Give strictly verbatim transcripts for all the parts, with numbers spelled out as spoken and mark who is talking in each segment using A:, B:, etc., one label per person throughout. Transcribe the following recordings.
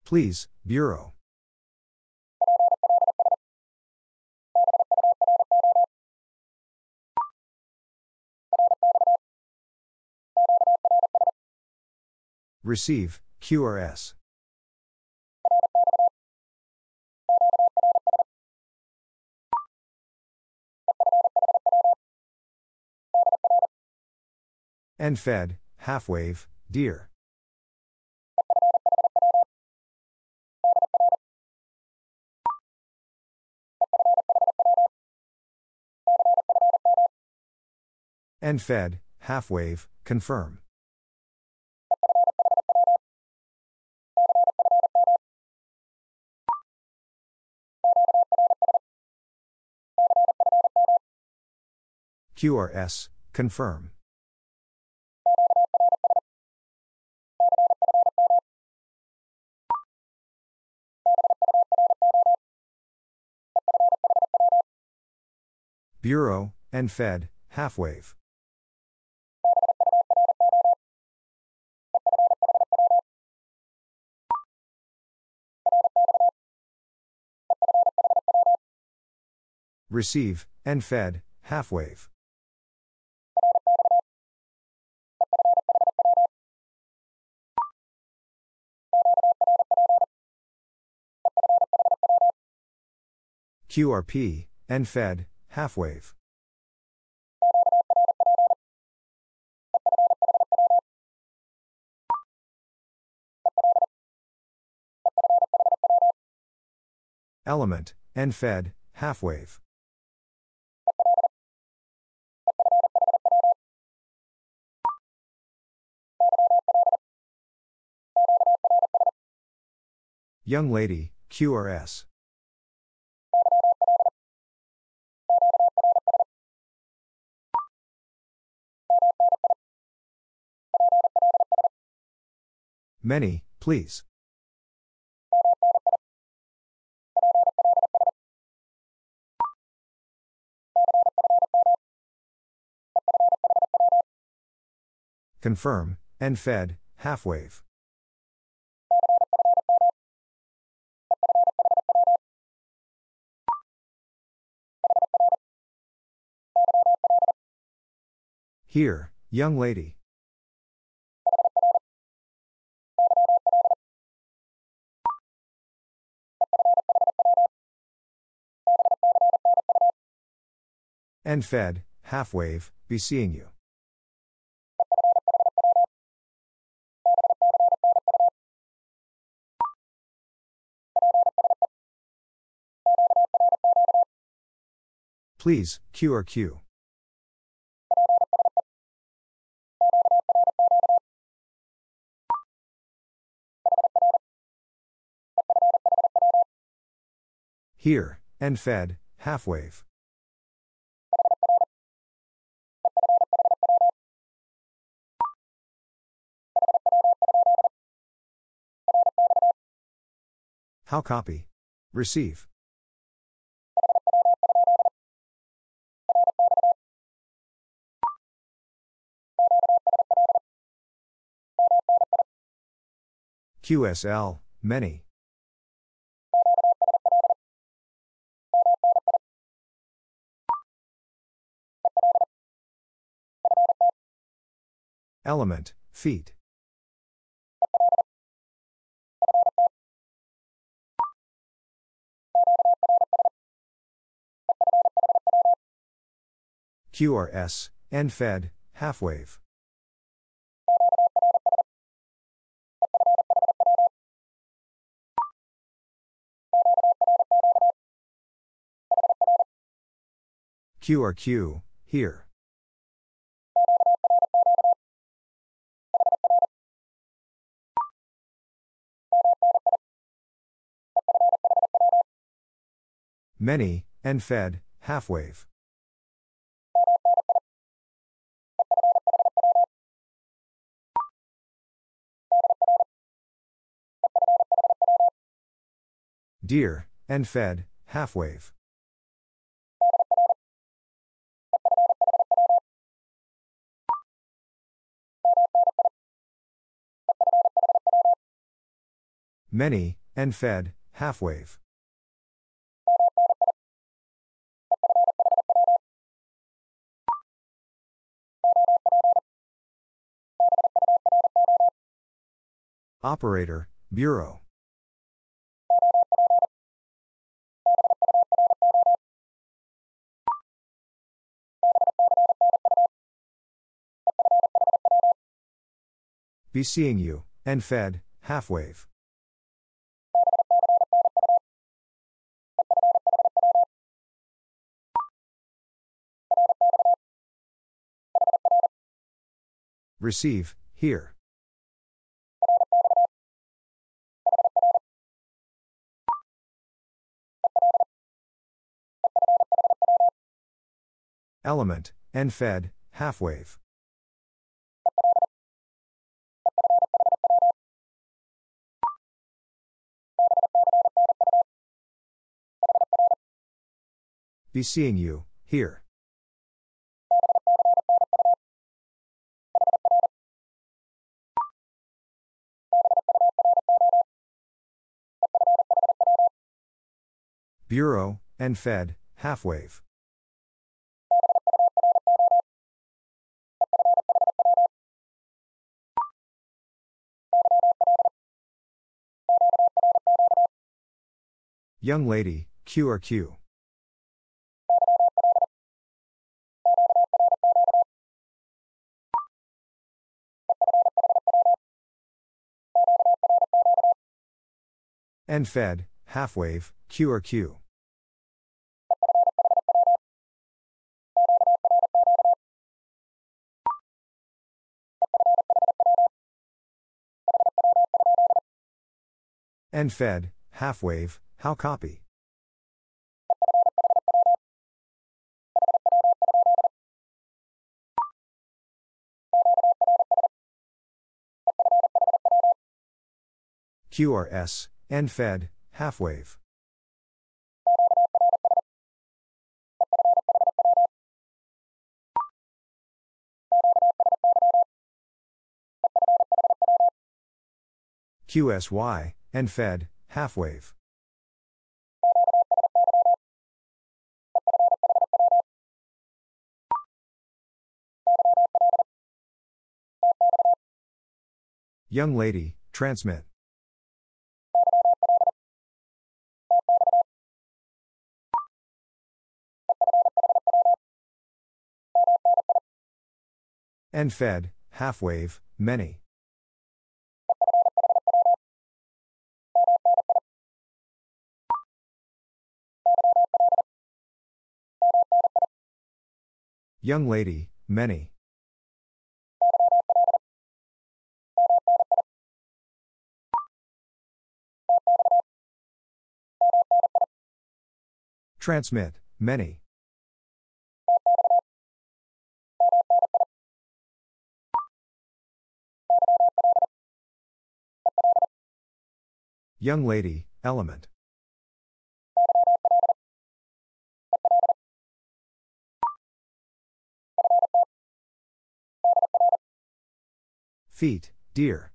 A: Please, Bureau. Receive, Q R S. End fed, half wave, dear. End fed, half wave, confirm. Q R S, confirm. Bureau, end fed, half wave. Receive, end fed, half wave. Q R P, end fed, half wave. Element, end fed, half wave. Young lady, Q R S. Many, please. Confirm, end fed, half wave. Here, young lady. End fed, half wave, be seeing you. Please, Q R Q. Here, end fed, half wave. How copy? Receive. Q S L, many. Element, feet. Q R S, end fed, half wave. Q R Q, here. Many, end fed, half wave. Dear, end fed, half wave. many, N Fed, half wave. Operator, Bureau. Be seeing you, N Fed, half wave. Receive, here. Element, N Fed, half wave. Be seeing you, here. Bureau, N Fed, half wave. Young lady, Q R Q. N Fed, half wave, Q R Q. N Fed, half wave, how copy? Q R S, N Fed, half wave. Q S Y, N Fed, half wave. Young lady, transmit. N Fed, half wave, many. Young lady, many. Transmit, many. Young lady, element. Feet, dear.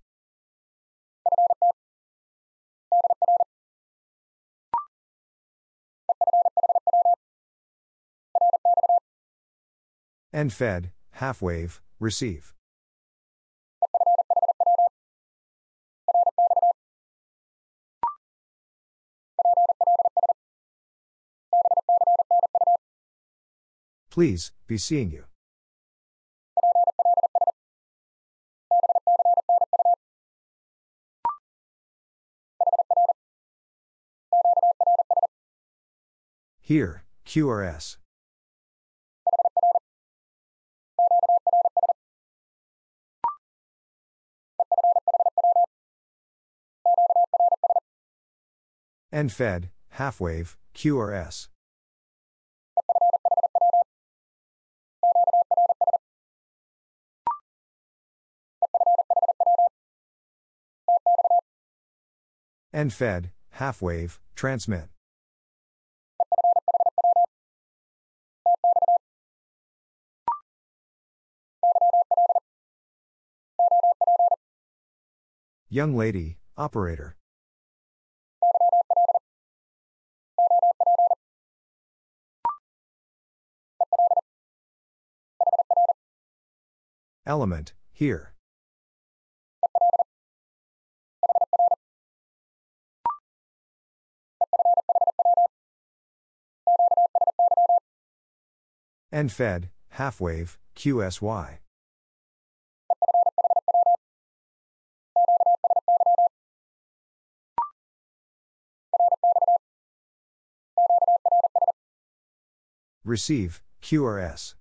A: N Fed, half wave, receive. Please, be seeing you. Here, Q R S. N Fed, half wave, Q R S. N Fed, half wave, transmit. Young lady, operator. Element, here. End fed, half wave, Q S Y. Receive, Q R S.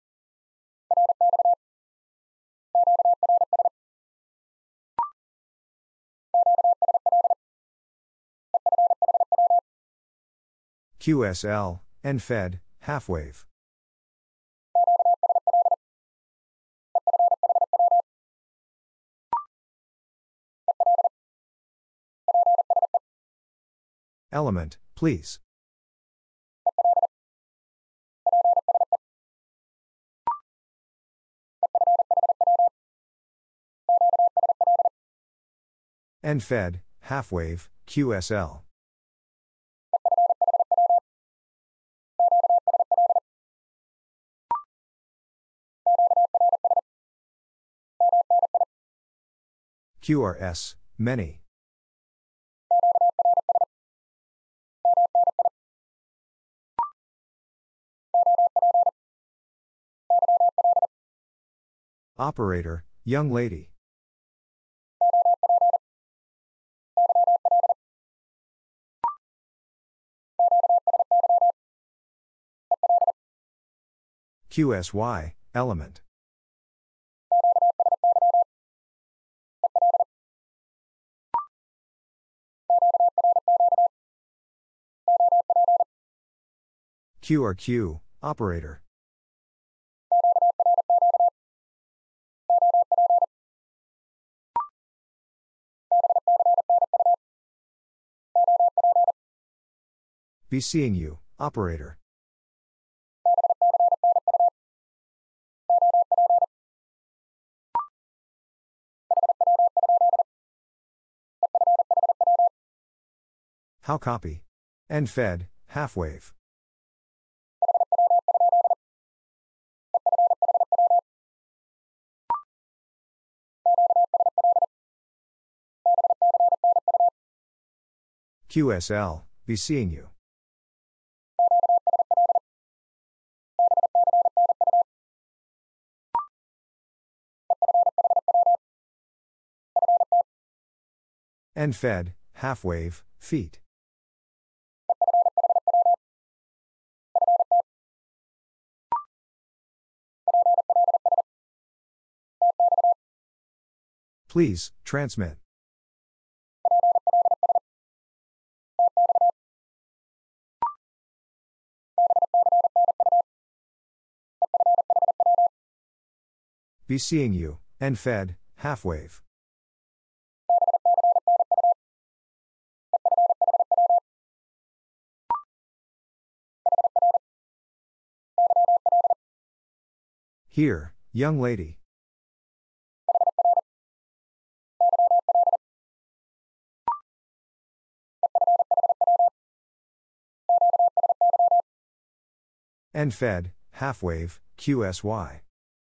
A: Q S L, end fed, half wave. Element, please. End fed, half wave, Q S L. Q R S, many. Operator, young lady. Q S Y, element. Q R Q, operator. Be seeing you, operator. How copy? End fed, half wave. Q S L, be seeing you. End fed, half wave, feet. Please, transmit. Be seeing you, end fed, half wave. Here, young lady. End fed, half wave, Q S Y.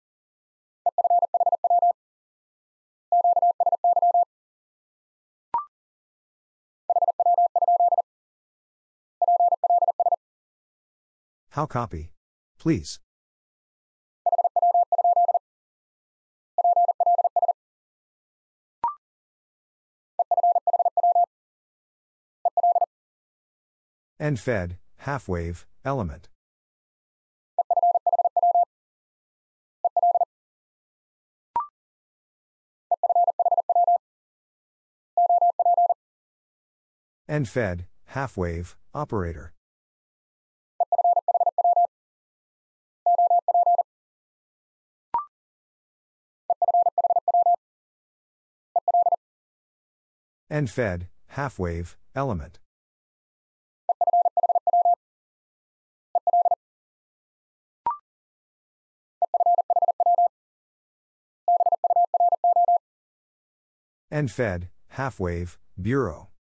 A: How copy? Please. End fed, half wave, element. End fed, half wave, operator. End fed, half wave, element. End fed, half wave, bureau.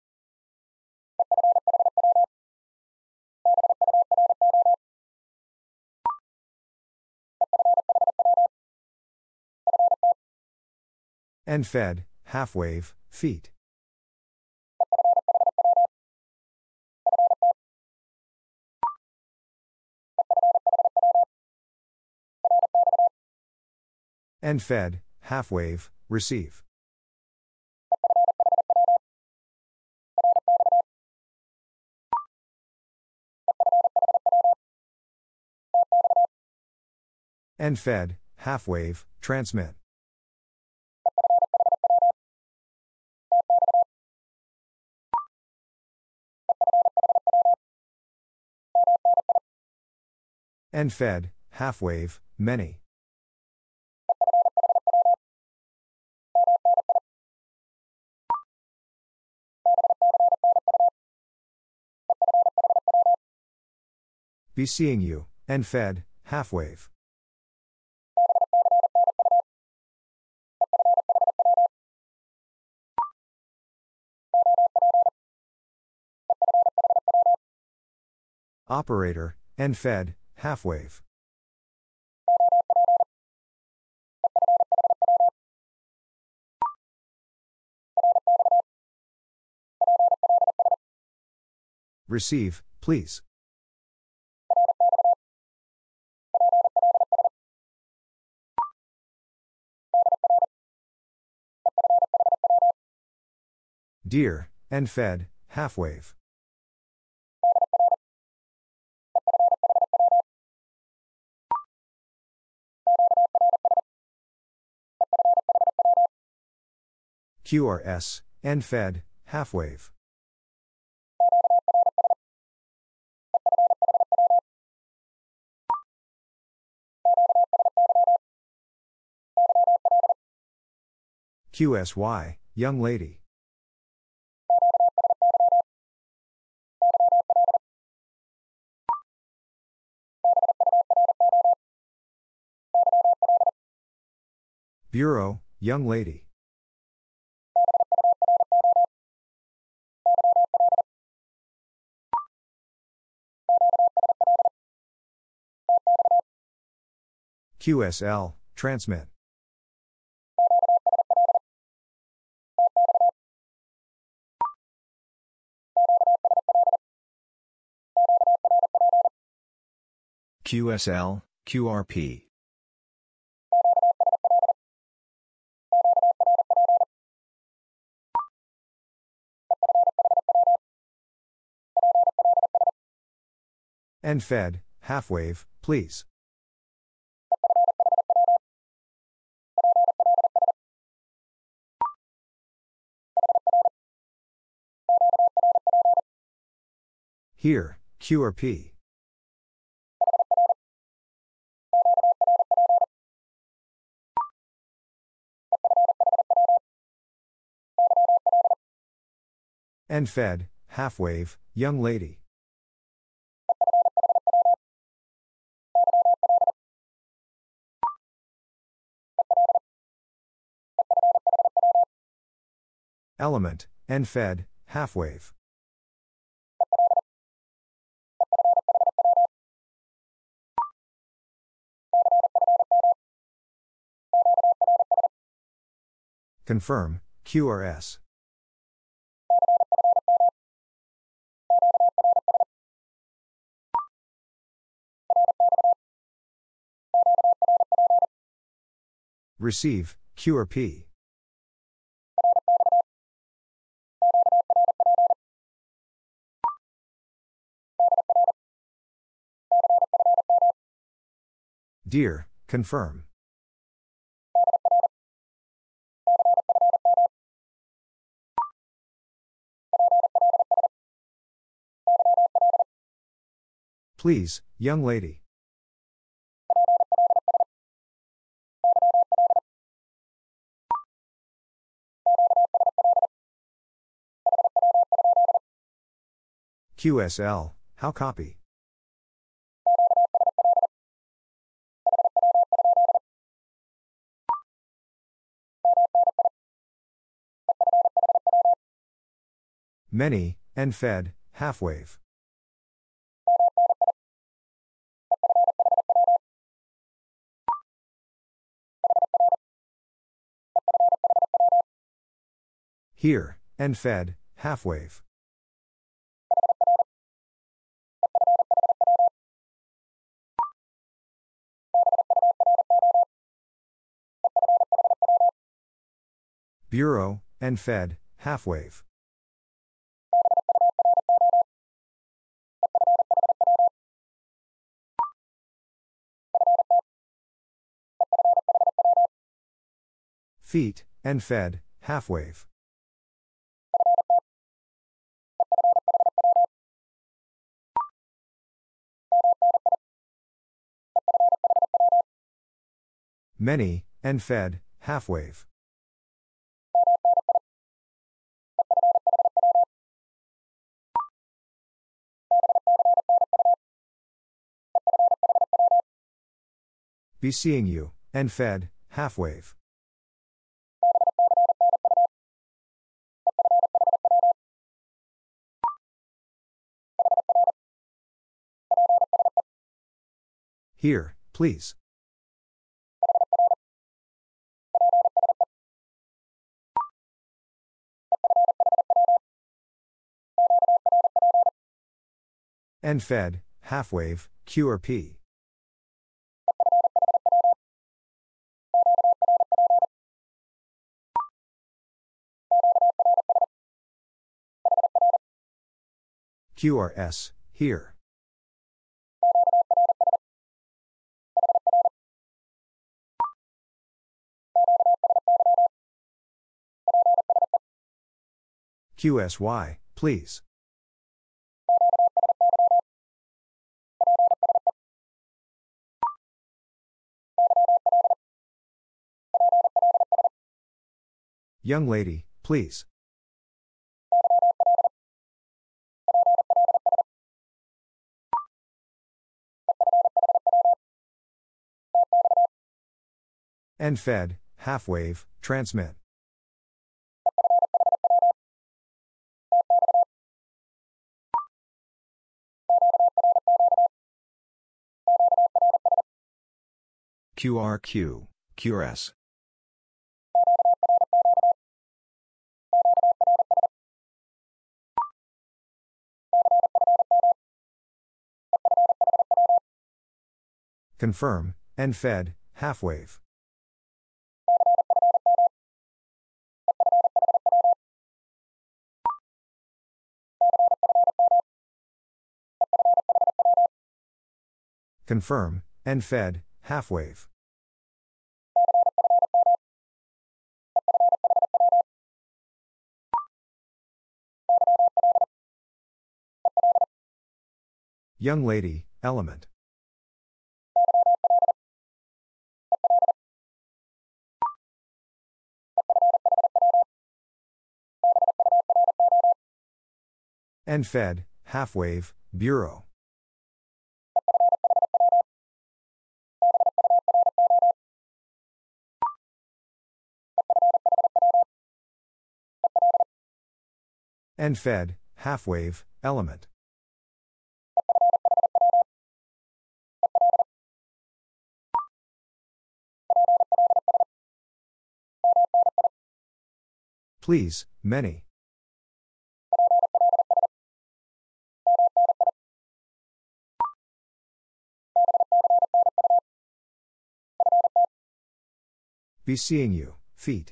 A: End fed, half wave, feet. End fed, half wave, receive. End fed, half wave, transmit. End fed, half wave, many. Be seeing you, end fed, half wave. Operator, end fed, half wave. Receive, please. Dear, end fed, half wave. Q R S, end fed, half wave. Q S Y, young lady. Bureau, young lady. Q S L, transmit. Q S L, Q R P. End fed, half wave, please. Here, Q R P. End fed, half wave, young lady. Element, end fed, half wave. Confirm, Q R S. Receive, Q R P. Dear, confirm. Please, young lady. Q S L, how copy? Many, end fed, half wave. Here, and fed, half wave. Bureau, and fed, half wave. Feet, and fed, half wave. Many, and fed, half wave. Be seeing you, and fed, half wave. Here, please. And fed, half wave, Q or P. Q R S, here. Q S Y, please. Young lady, please. And fed, half wave, transmit. Q R Q, Q R S. Confirm, and fed, half wave. Confirm, and fed, half wave. Young lady, element. And fed, half wave, bureau. And fed, half wave, element. Please, many. Be seeing you, feet.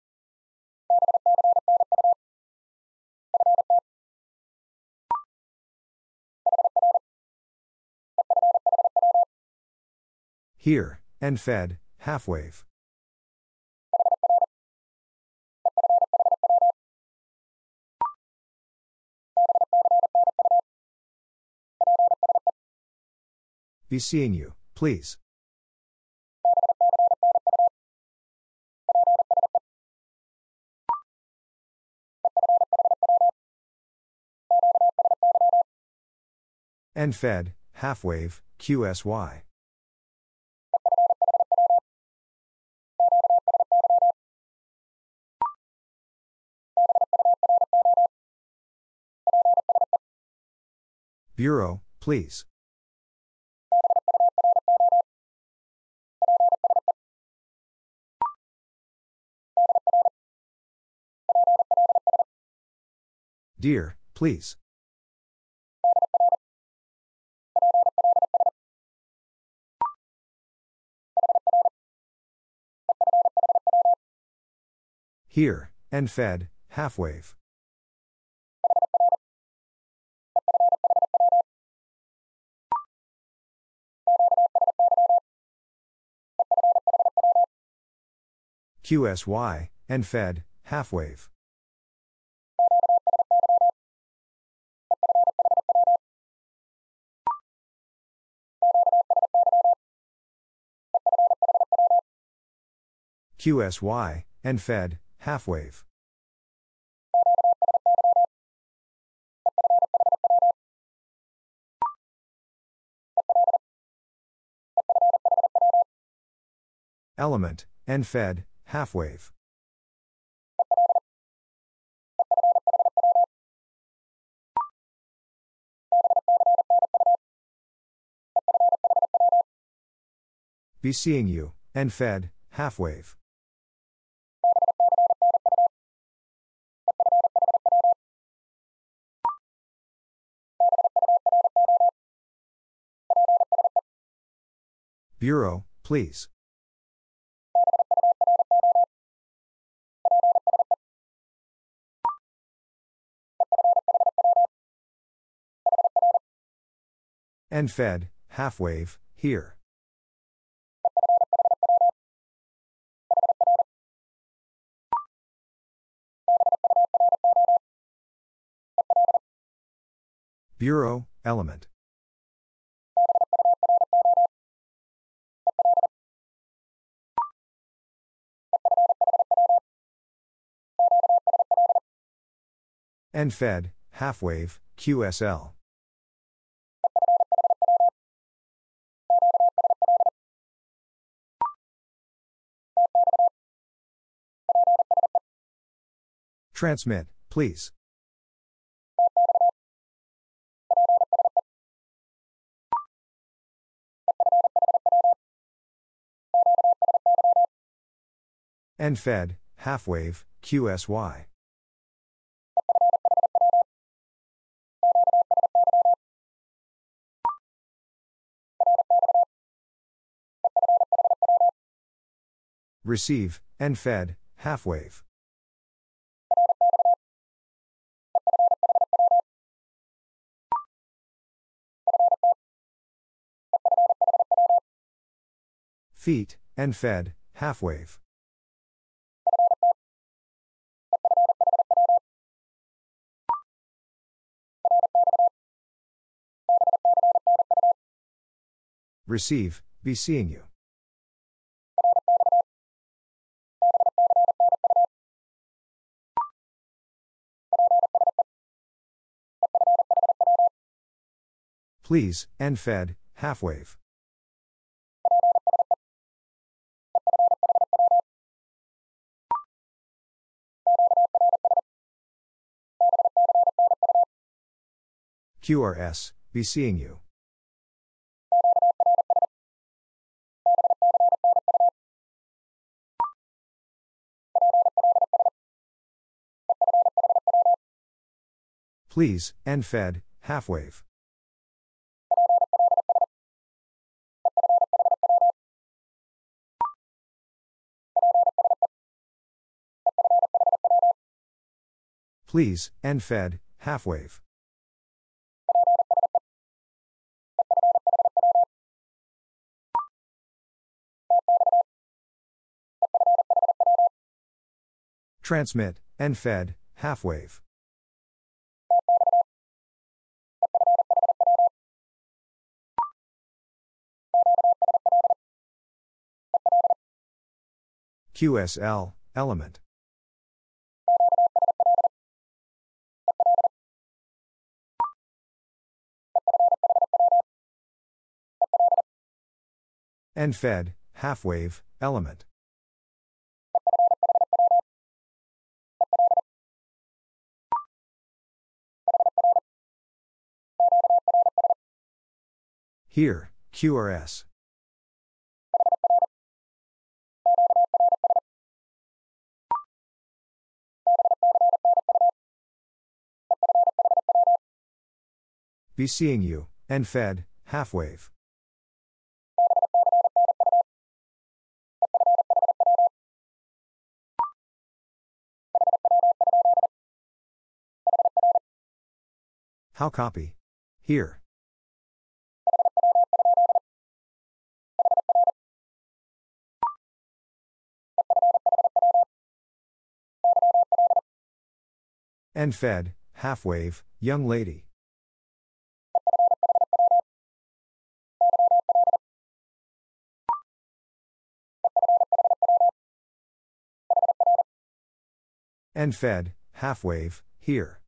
A: Here, and fed, half wave. Be seeing you, please. And fed, half wave, Q S Y. Bureau, please. Dear, please. Here, and fed, half wave. Q S Y, and fed, half wave. Q S Y, and fed, half wave. Element, and fed, half wave. Be seeing you, and fed, half wave. Bureau, please. And fed, half wave, here. Bureau, element. And fed, half wave, Q S L. Transmit, please. And fed, half wave, Q S Y. Receive, and fed, half wave. Feet, and fed, half wave. Receive, be seeing you. Please, and fed, half wave. Q R S, be seeing you. Please, and fed, half wave. Please, and fed, half wave. Transmit, and fed, half wave. Q S L, element. And fed, half wave, element. Here, Q R S. Be seeing you, and fed, half wave. How copy? Here. And fed, half wave, young lady. And fed, half wave, here.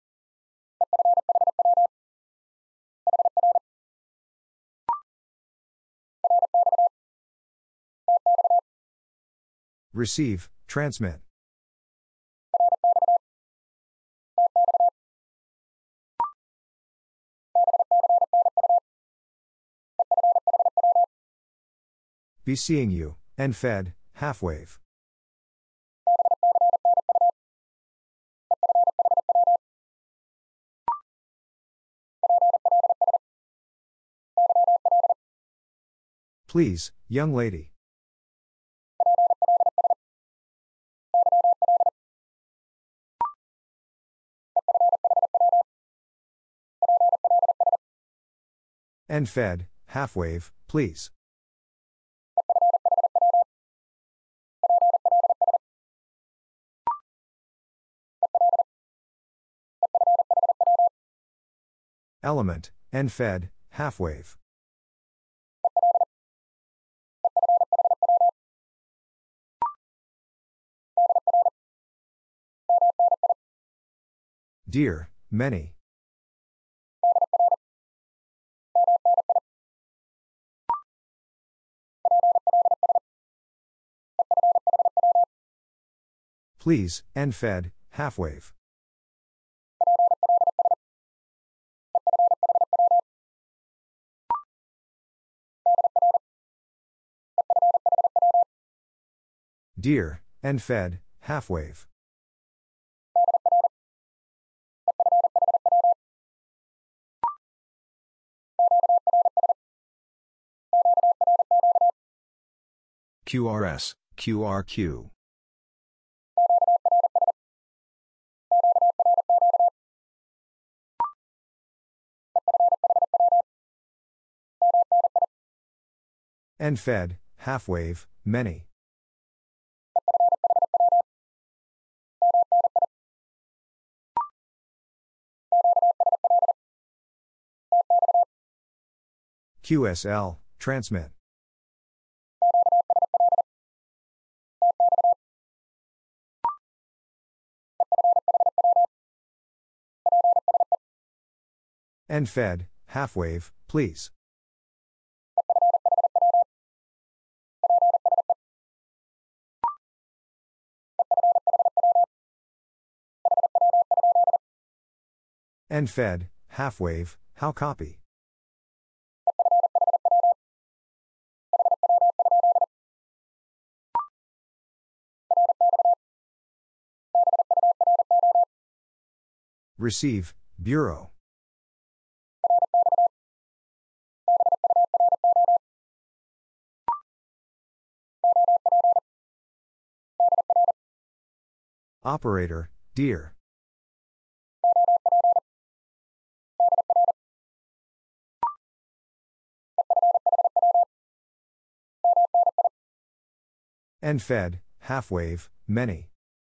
A: Receive, transmit. Be seeing you, and fed, half wave. Please, young lady. And fed, half wave, please. Element, and fed, half wave. Dear, many. Please, and fed, half wave. Dear, and fed, half wave. Q R S, Q R Q. And fed, half wave, many. Q S L, transmit. And fed, half wave, please. And fed, half wave, how copy? Receive, bureau. Operator, dear. And fed, half wave, many.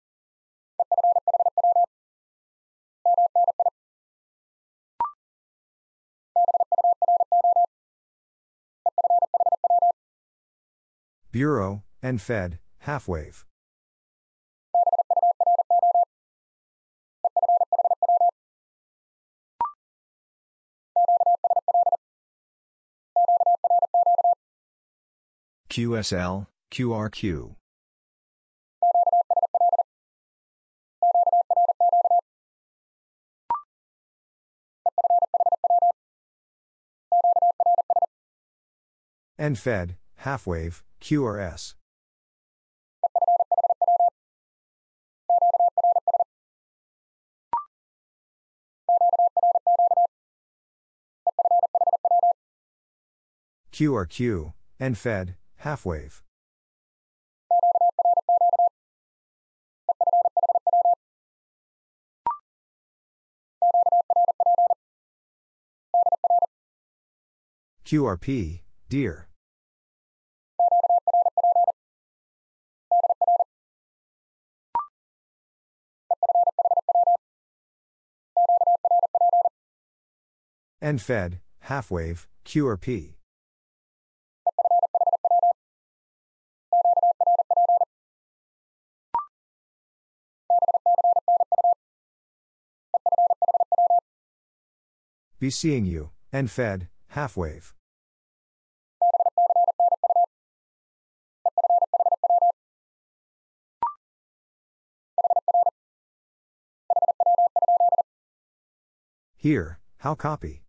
A: Bureau, and fed, half wave. Q S L, Q R Q. And fed, half wave, Q R S. Q R Q, N Fed, half wave. Q R P, dear. N Fed, half wave, Q R P. Be seeing you, N Fed, half wave. Here, how copy?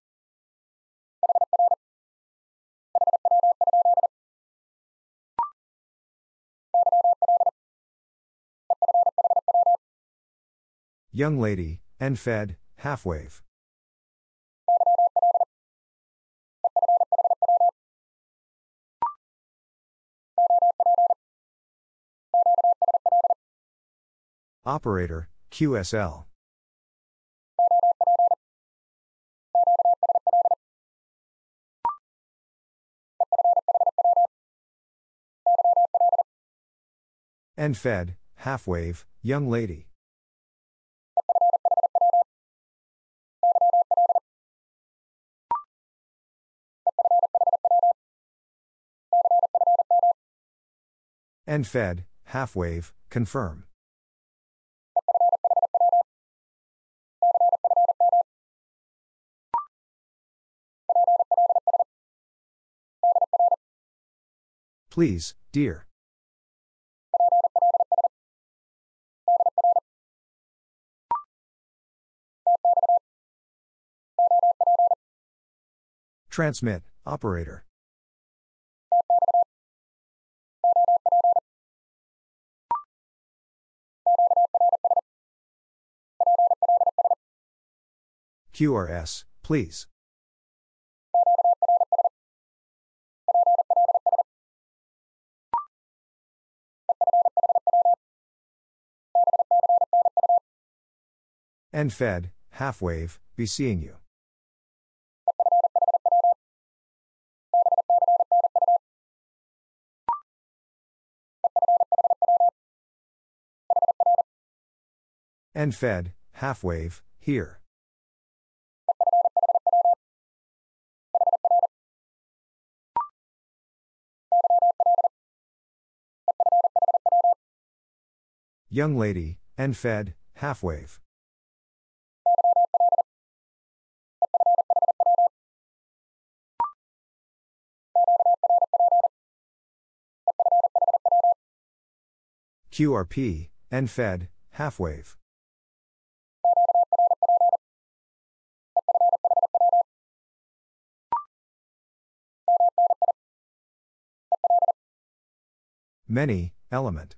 A: Young lady, N Fed, half wave. Operator, Q S L. N Fed, half wave, young lady. N Fed, half wave, confirm. Please, dear. Transmit, operator. Q R S, please. N Fed, half wave, be seeing you. N Fed, half wave, here. Young lady, N Fed, half wave. Q R P, N Fed, half wave. Many, element.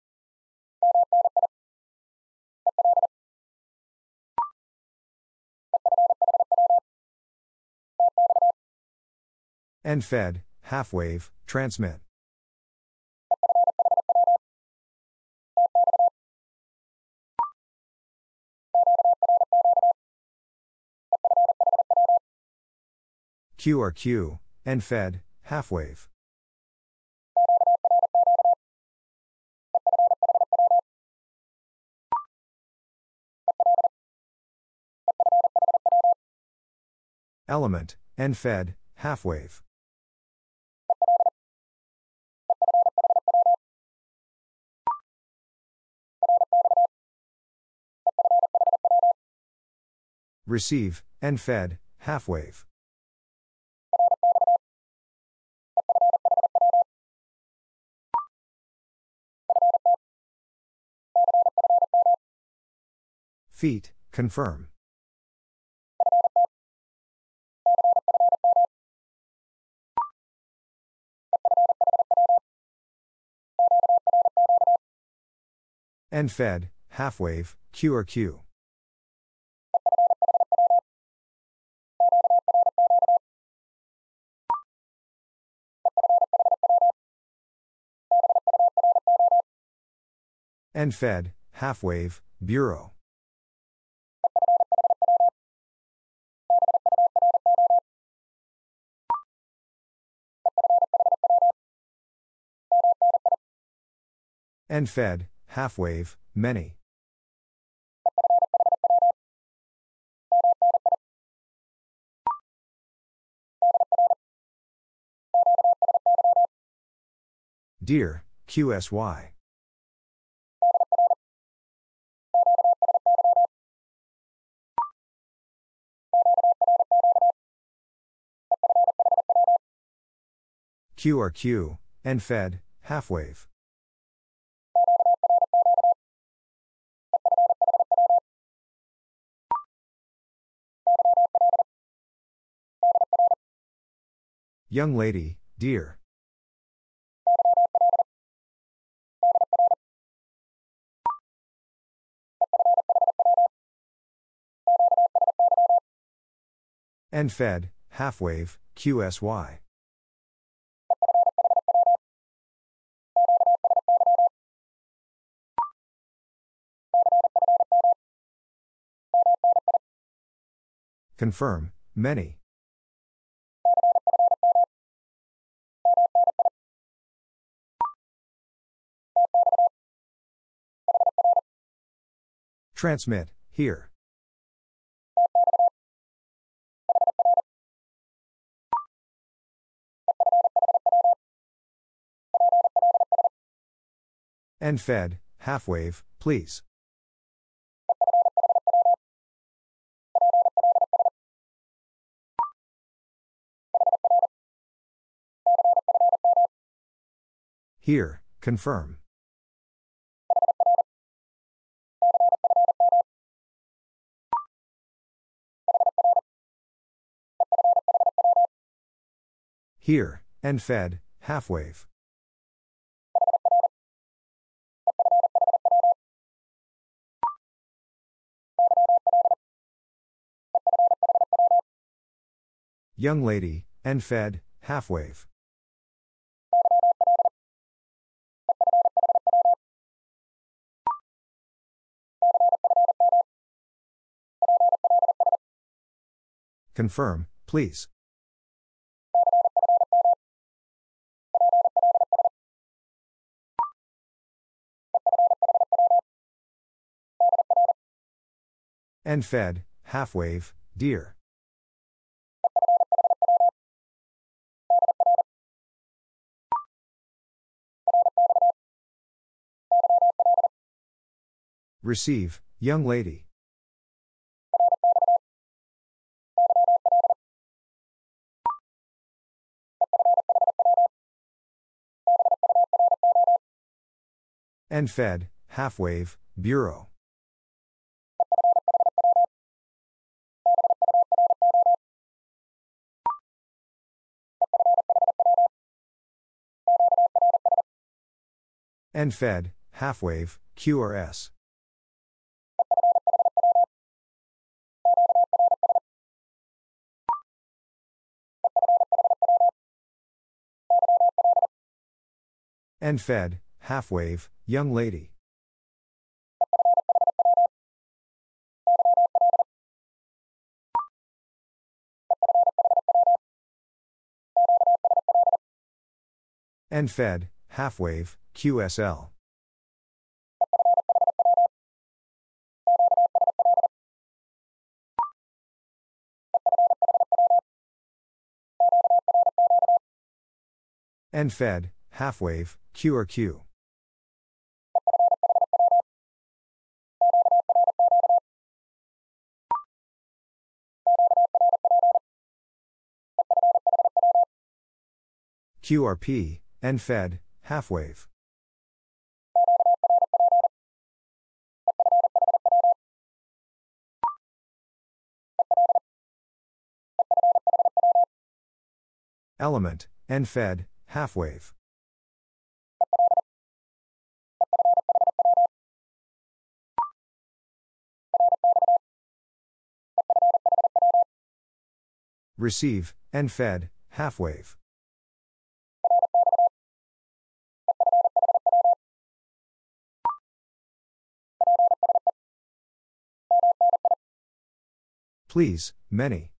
A: N Fed, half wave, transmit. Q R Q, N Fed, half wave. Element, N Fed, half wave. Receive, N Fed, half wave. Feet, confirm. N Fed, half wave, Q R Q. End fed, half wave, bureau. End fed, half wave, many. Dear, Q S Y. Q R Q, end fed, half wave. Young lady, dear. End fed, half wave, Q S Y. Confirm, many. Transmit, here. End fed, half wave, please. Here, confirm. Here, end fed, half wave. Young lady, end fed, half wave. Confirm, please. End fed, half wave, dear. Receive, young lady. End fed, half wave, bureau. End fed, half wave, Q R S. End fed, half wave, young lady. End fed, half wave, Q S L. End fed, half wave, Q R Q. Q R P, end fed, half wave. Element, end fed, half wave. Receive, end fed, half wave. Please, many.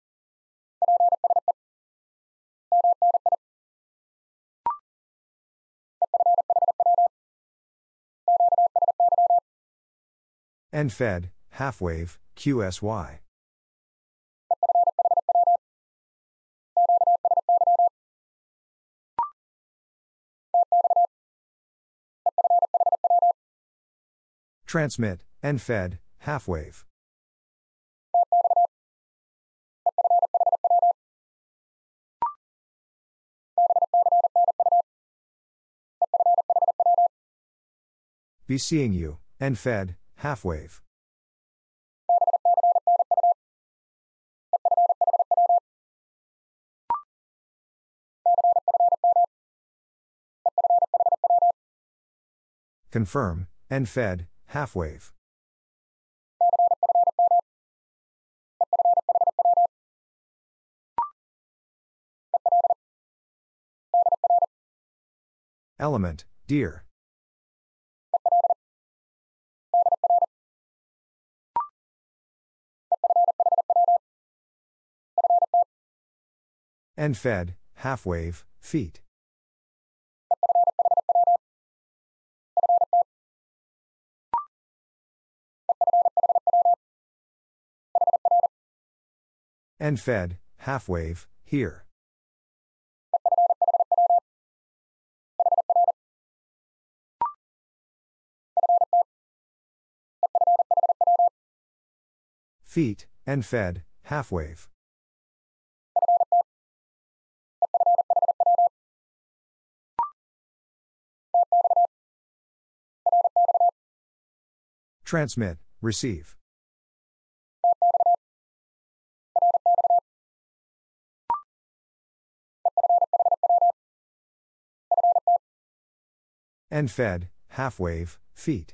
A: End fed, half wave, Q S Y. Transmit, end fed, half wave. Be seeing you, end fed, half wave. Confirm, end fed, half wave. Element, dear. End fed, half wave, feet. End fed, half wave, here. Feet, end fed, half wave. Transmit, receive. End fed, half wave, feet.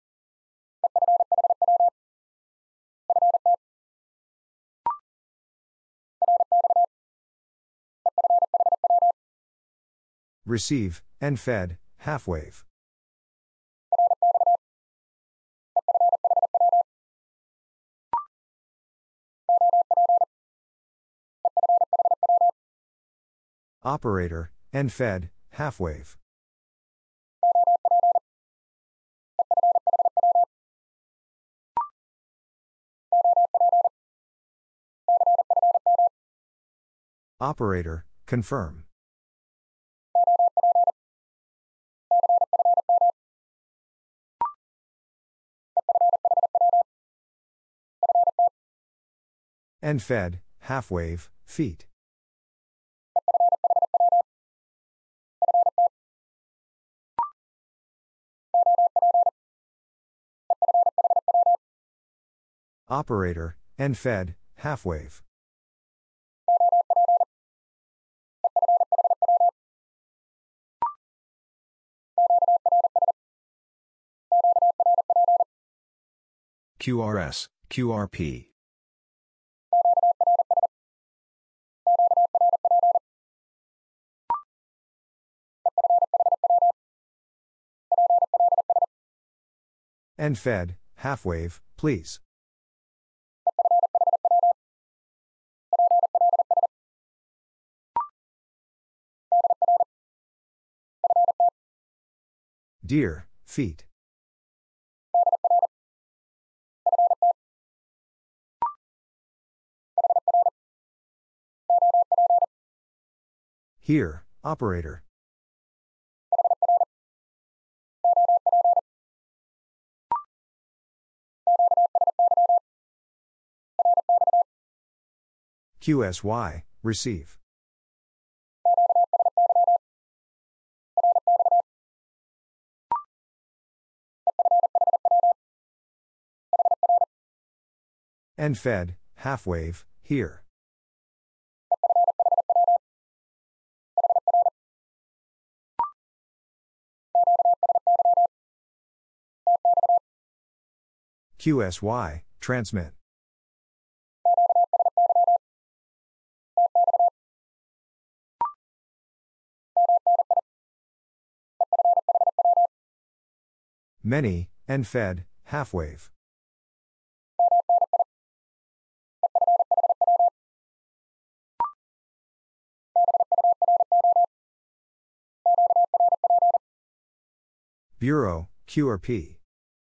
A: Receive, end fed, half wave. Operator, end fed, half wave. Operator, confirm. End fed, half wave, feet. Operator, end fed, half wave. Q R S, Q R P. End fed, half wave, please. Dear, feet. Here, operator. Q S Y, receive. End fed, half wave, here. Q S Y, transmit. Many, end fed, half wave. Bureau, Q R P.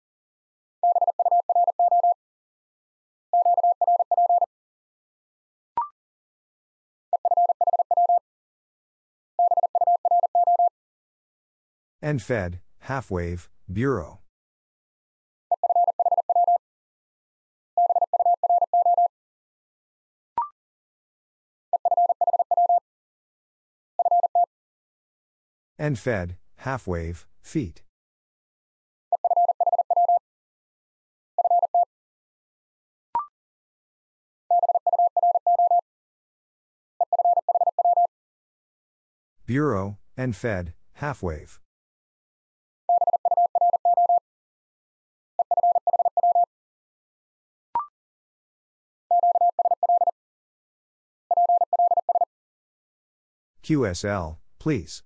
A: N Fed, half wave, Bureau. N Fed, half wave, feet. Bureau, N Fed, half wave. Q S L, please.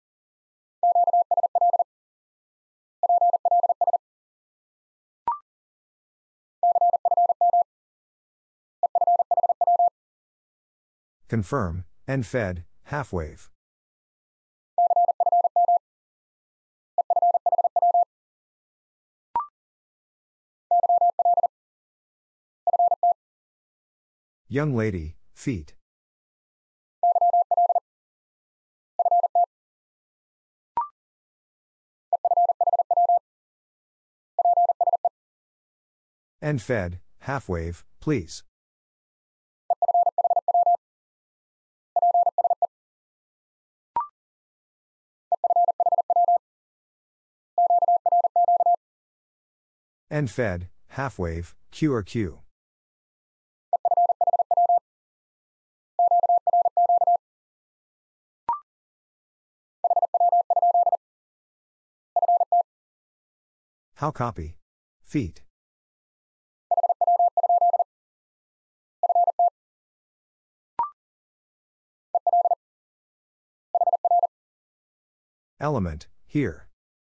A: Confirm, N Fed, half wave. Young lady, feet. N Fed, half wave, please. N Fed, half wave, Q R Q. How copy? Feet. Element, here.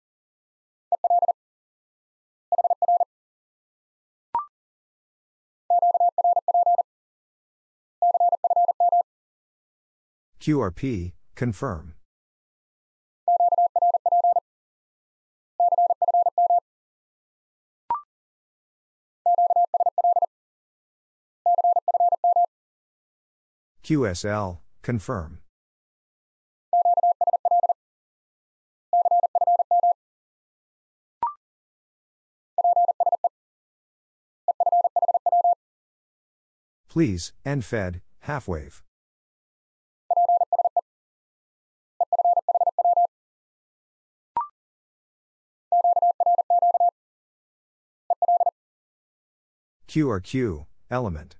A: Q R P, confirm. Q S L, confirm. Please, N Fed, half wave. Q R Q, element.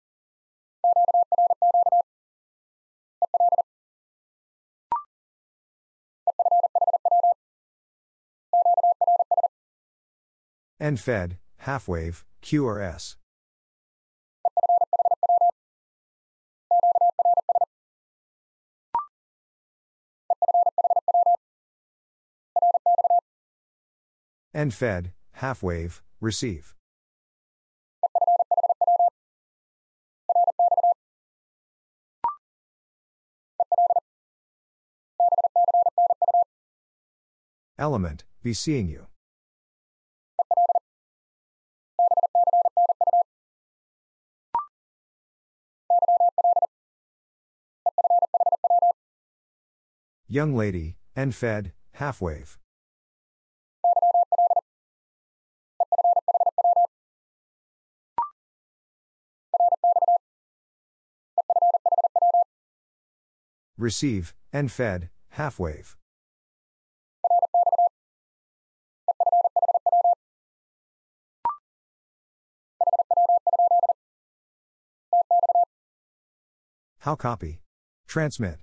A: N Fed, half wave, Q R S. N Fed, half wave, receive. Element, be seeing you. Young lady, N Fed, half wave. Receive, N Fed, half wave. How copy? Transmit.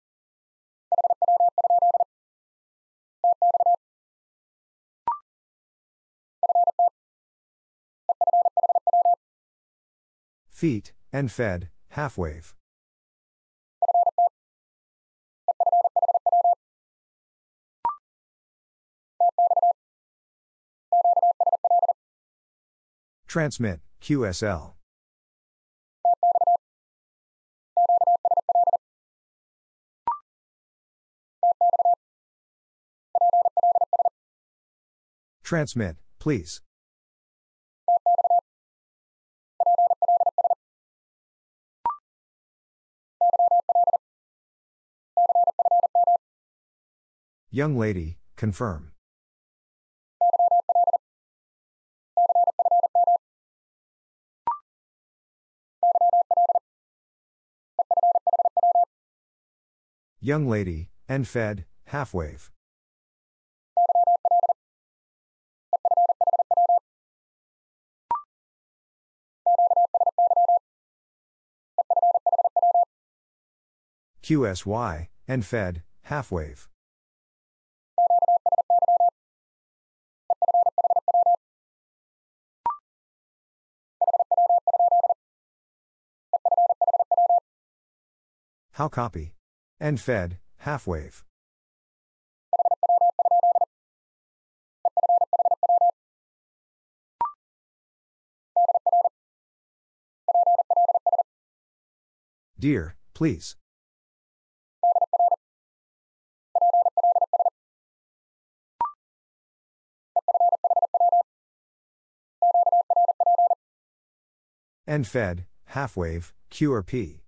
A: Feet, N Fed, half wave. Transmit, Q S L. Transmit, please. Young lady, confirm. Young lady, end fed, half wave. Q S Y, end fed, half wave. How copy? End fed, half wave. Dear, please. End fed, half wave, Q or P.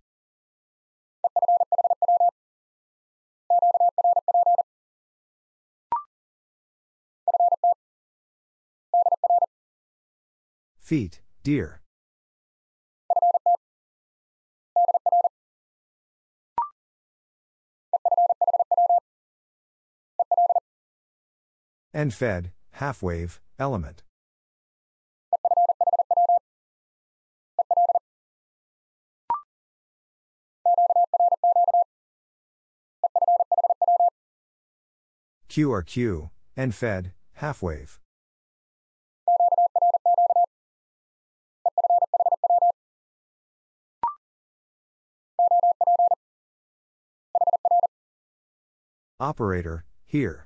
A: Feet, dear. End fed, half wave, element. Q R Q, end fed, half wave. Operator, here.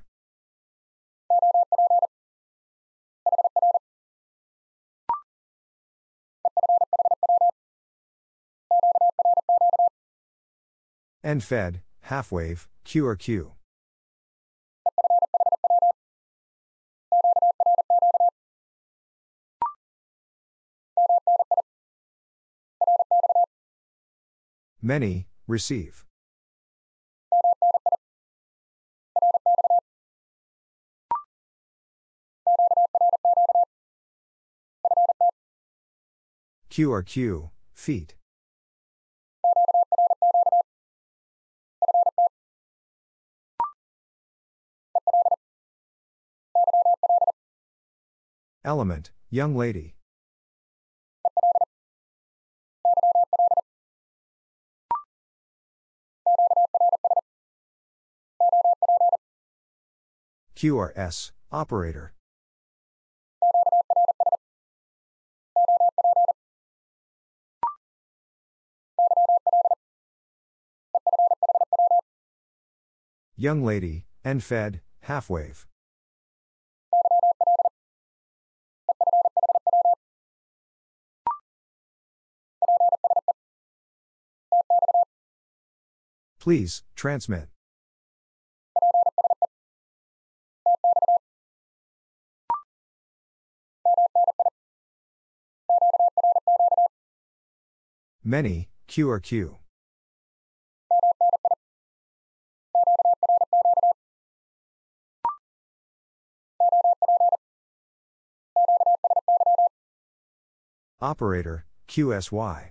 A: End fed, half wave, Q or Q. Many, receive. Q R Q, feet. Element, young lady. Q R S, operator. Young lady, end fed, half wave. Please, transmit. Many, Q or Q. Operator, Q S Y.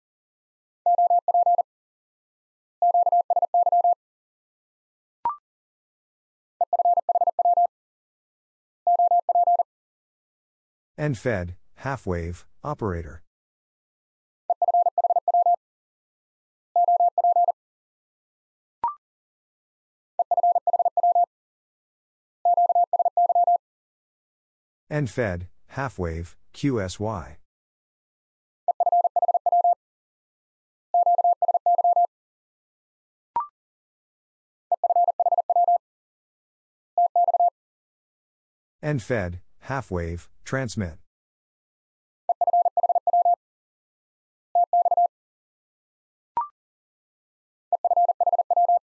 A: End fed, half wave, operator. End fed, half wave, Q S Y. End fed, half wave, transmit.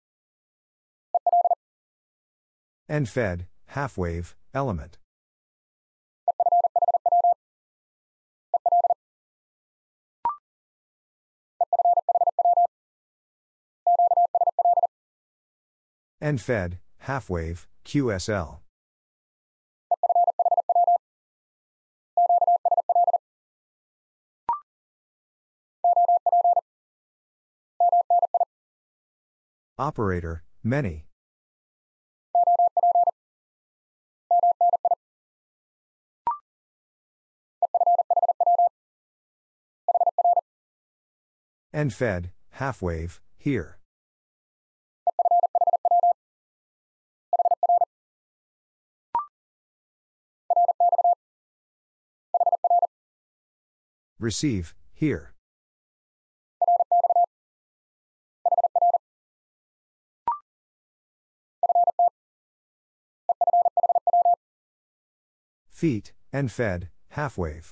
A: End fed, half wave, element. End fed, half wave, Q S L. Operator, many. End fed, half wave, here. Receive, here. Feet, end fed, half wave.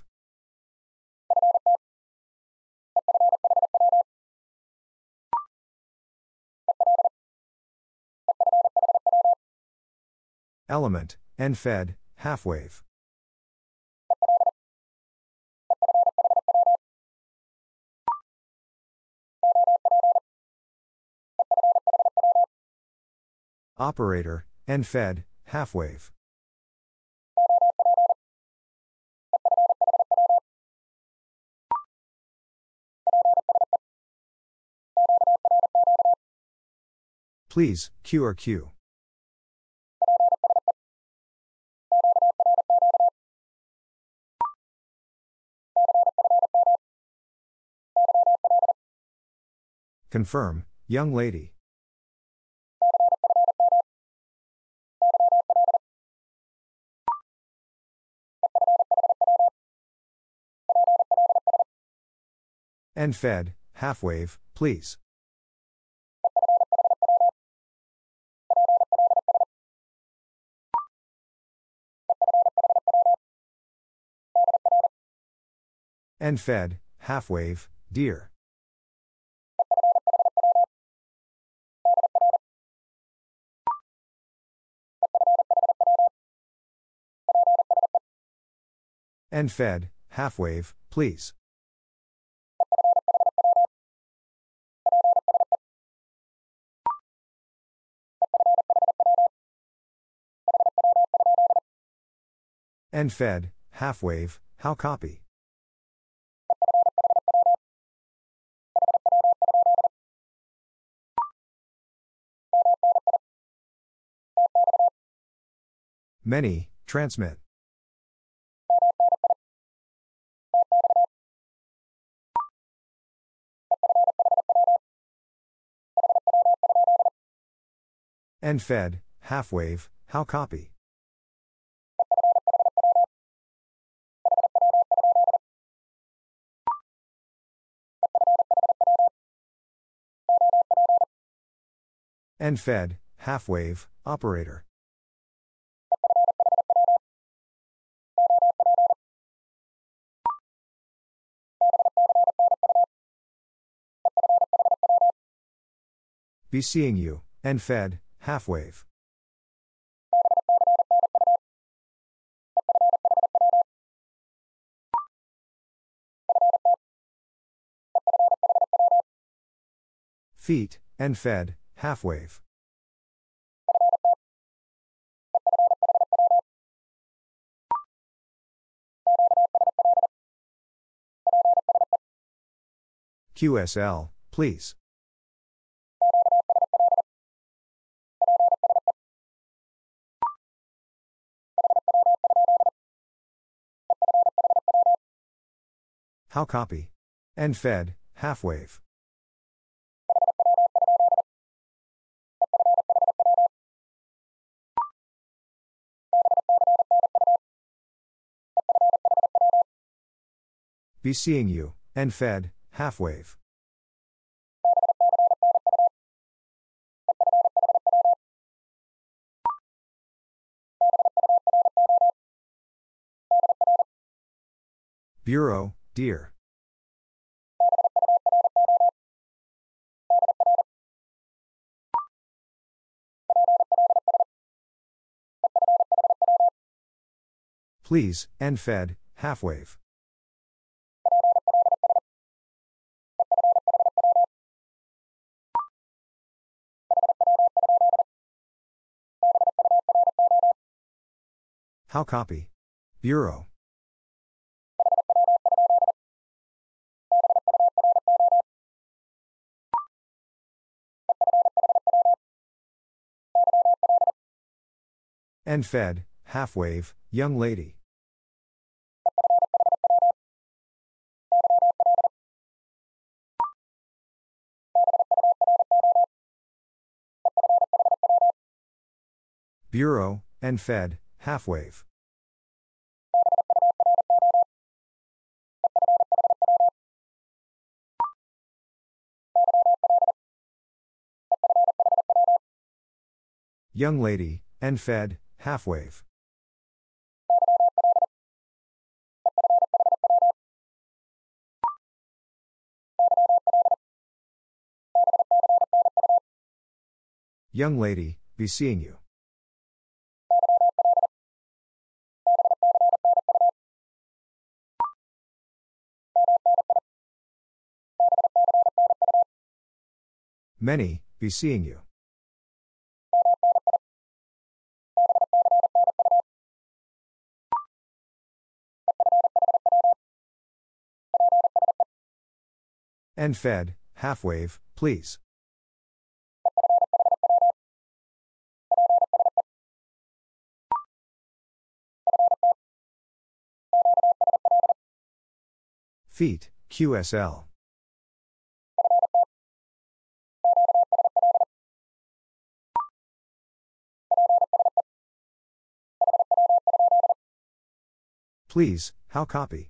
A: Element, end fed, half wave. Operator, end fed, half wave. Please, Q or Q. Confirm, young lady. End fed, half wave, please. End fed, half wave, dear. End fed, half wave, please. End fed, half wave, how copy? Many, transmit. End fed, half wave, how copy? End fed, half wave, operator. Be seeing you, end fed, half wave. Feet, end fed, half wave. Q S L, please. How copy? End fed, half wave. Be seeing you, end fed, half wave. Bureau, dear. Please, end fed, half wave. How copy? Bureau. End Fed, half wave, young lady. Bureau, End Fed, half wave. Young lady, End Fed, half wave. Young lady, be seeing you. Many, be seeing you. End Fed, half wave, please. Feet, Q S L. Please, how copy?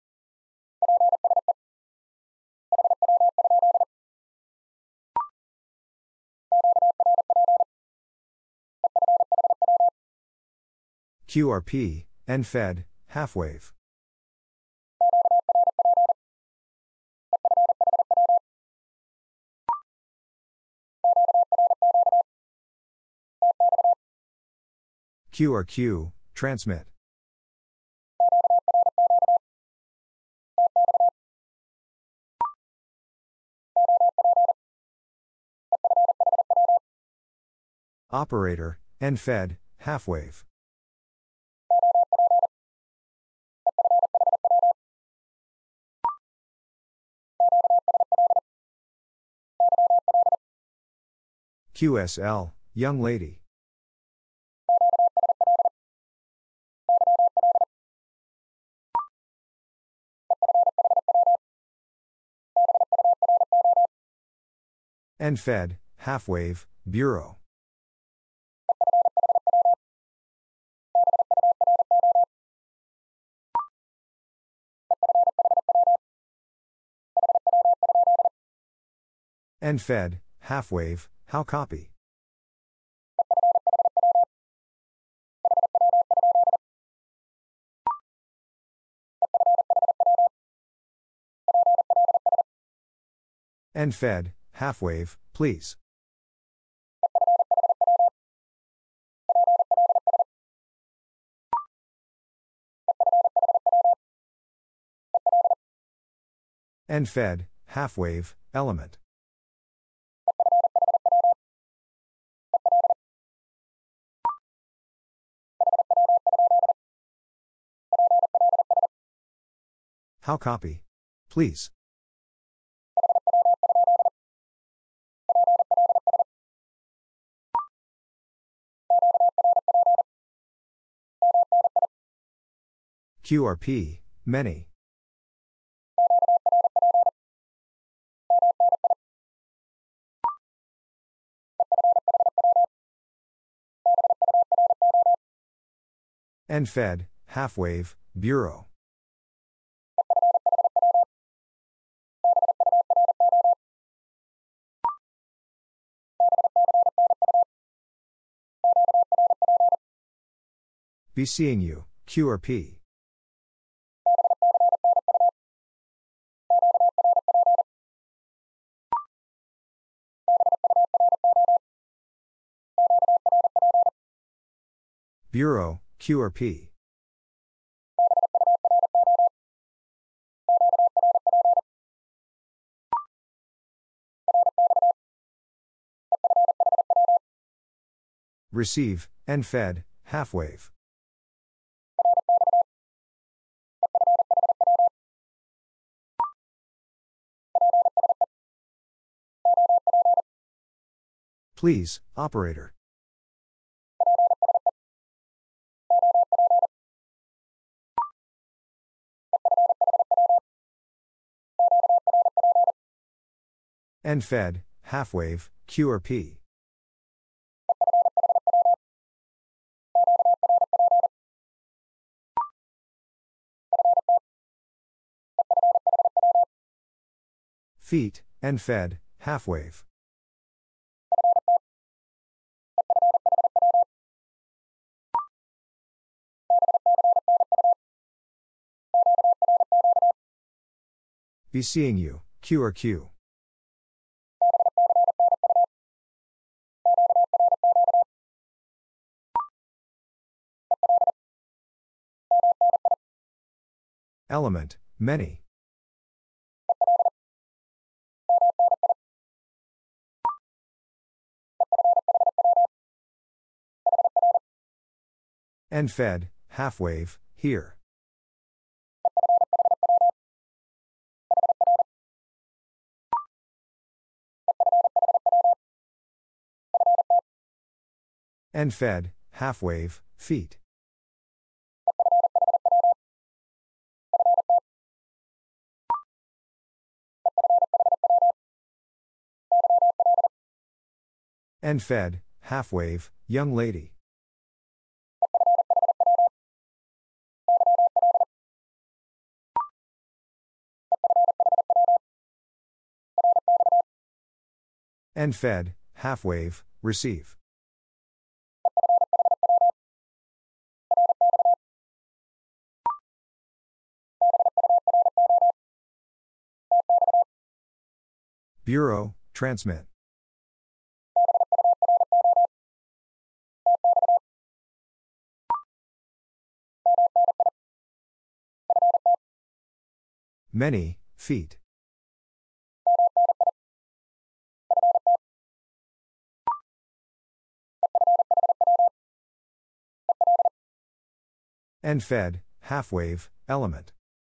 A: Q R P, End Fed, half wave. Q R Q, transmit. Operator, End Fed, half wave. Q S L, young lady. End Fed, half wave, bureau. End Fed, half wave, how copy? End Fed, half wave, please. End Fed, half wave, element. How copy? Please. Q R P, many. End Fed, half wave, bureau. Be seeing you, Q R P. Bureau, Q R P. Receive, End Fed, half wave. Please, operator. End fed, half wave, Q R P. Feet, end fed, half wave. Be seeing you, Q R Q. Element, many. End fed, half wave, here. End fed, half wave, feet. End fed, half wave, young lady. End fed, half wave, receive. Bureau, transmit. Many, feet. End fed, half wave, element.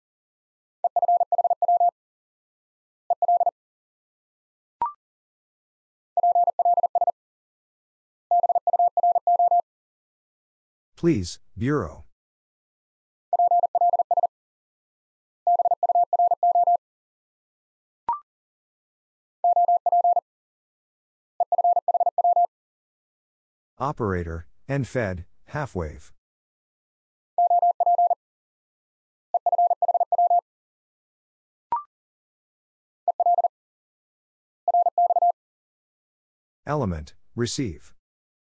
A: Please, Bureau. Operator, end fed, half wave. Element, receive.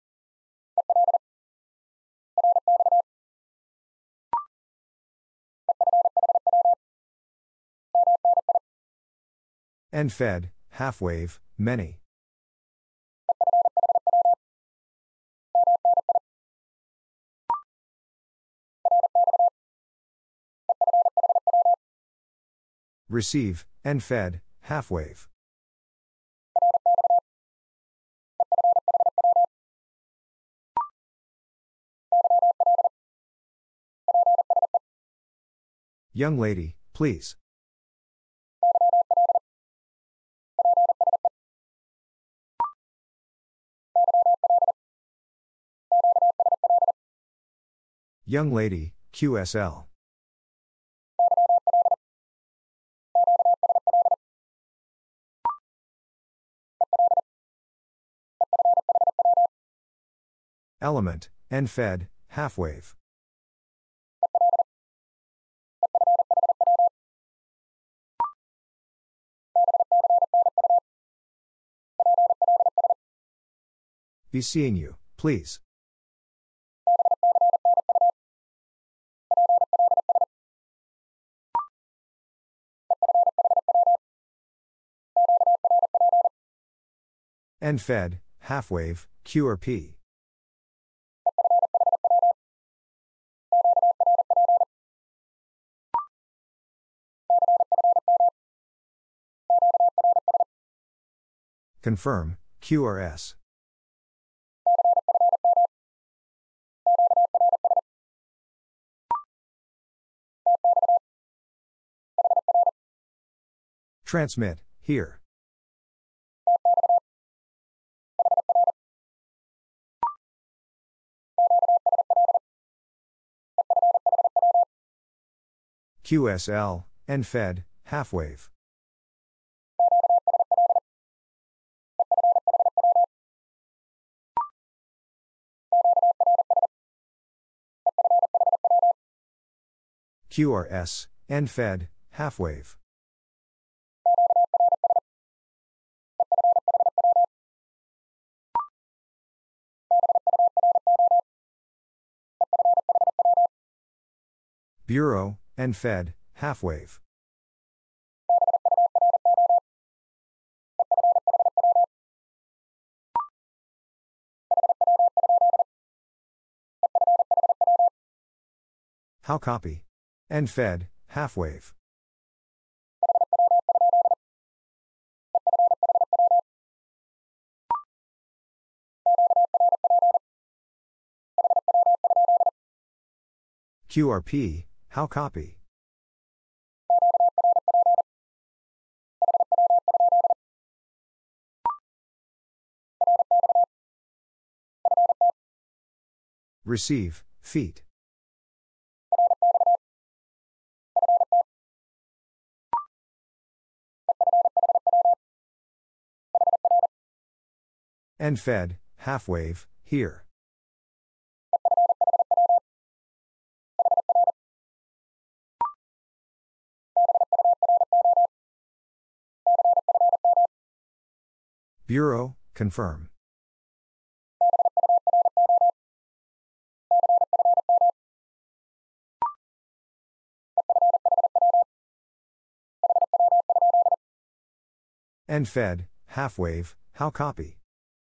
A: End fed, half wave, many. Receive, end fed, half wave. Young lady, please. Young lady, Q S L. Element, end fed, half wave. Be seeing you, please. End fed, half wave, Q R P. Confirm, Q R S. Transmit, here. Q S L, and Fed, half wave. Q R S, and Fed, half wave. Bureau, and Fed, half wave. How copy? And Fed, half wave. Q R P, how copy? Receive, feet. And Fed, half wave, here. Bureau, confirm. And Fed, half wave, how copy?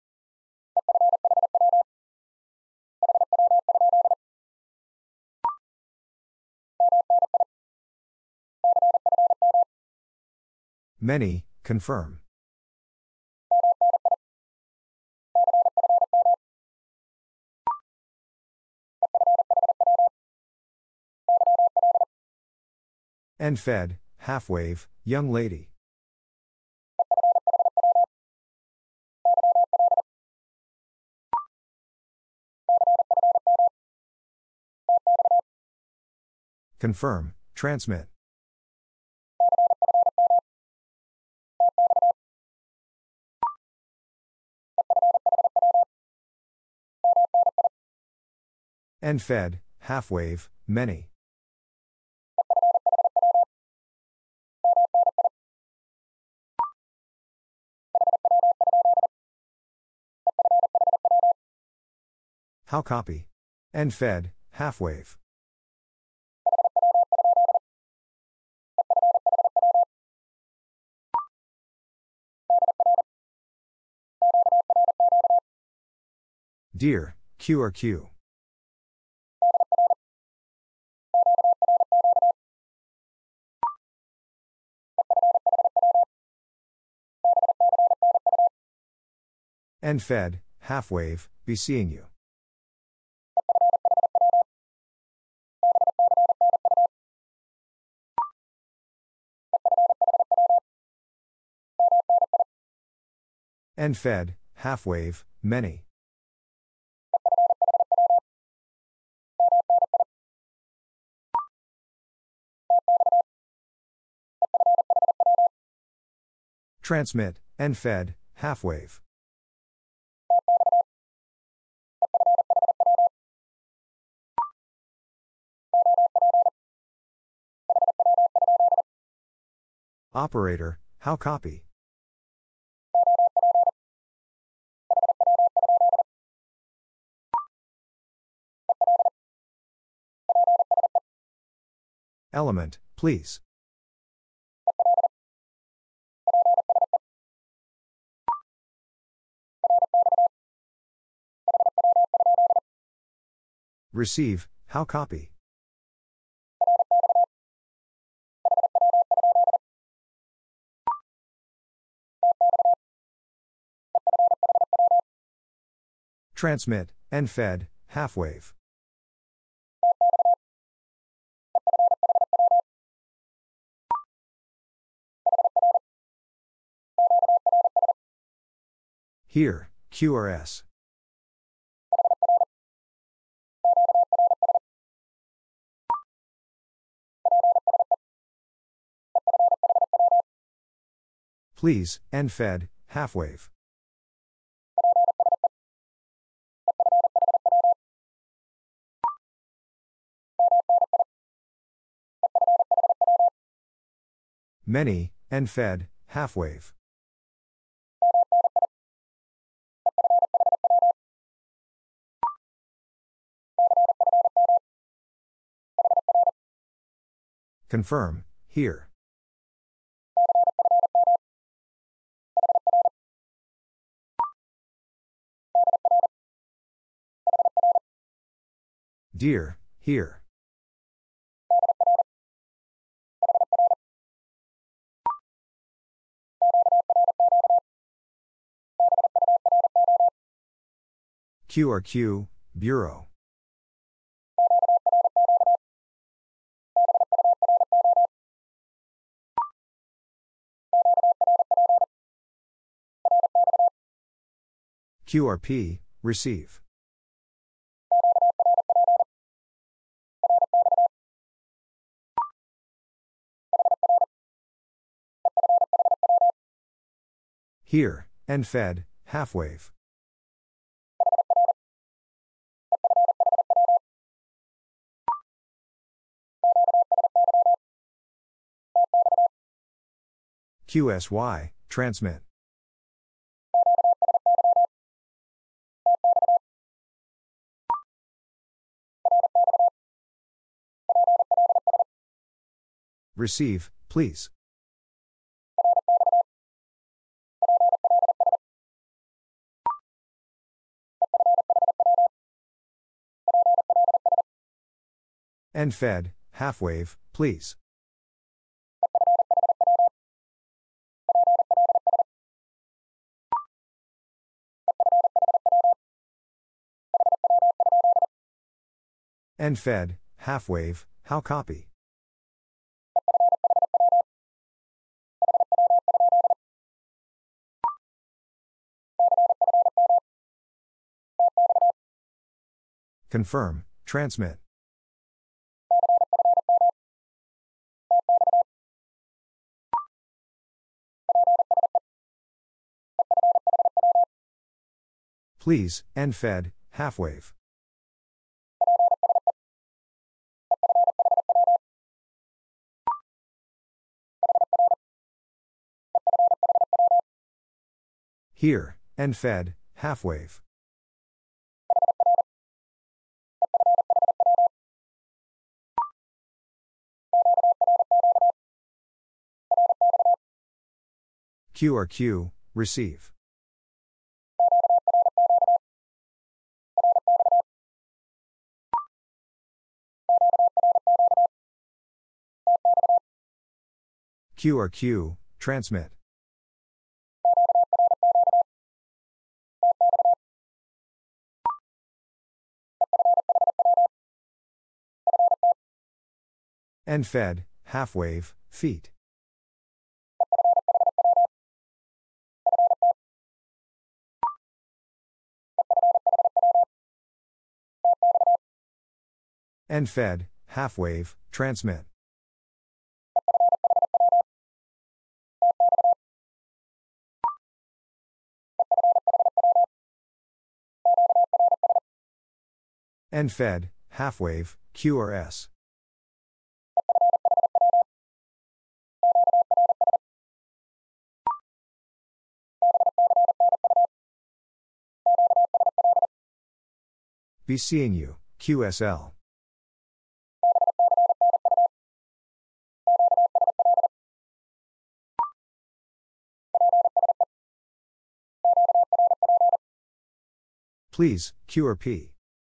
A: Many, confirm. And Fed, half wave, young lady. Confirm, transmit. And Fed, half wave, many. How copy? And Fed, half wave. Dear, Q R Q. And Fed, half wave, be seeing you. And Fed, half wave, many. Transmit, and Fed, half wave. Operator, how copy? Element, please. Receive, how copy? Transmit, and Fed, half wave. Here, Q R S. Please, end fed, half wave. Many, end fed, half wave. Confirm, here. Dear, here. Q R Q, Bureau. Q R P, receive. Here, end fed, half wave. Q S Y, transmit. Receive, please. End fed, half wave, please. End fed, half wave, how copy? Confirm, transmit. Please, end fed, half wave. Here, end fed, half wave. Q R Q, receive. Q R Q, transmit. End fed, half wave, feet. End fed, half wave, transmit. End fed, half wave, Q R S. Be seeing you, Q S L. Please, Q R P.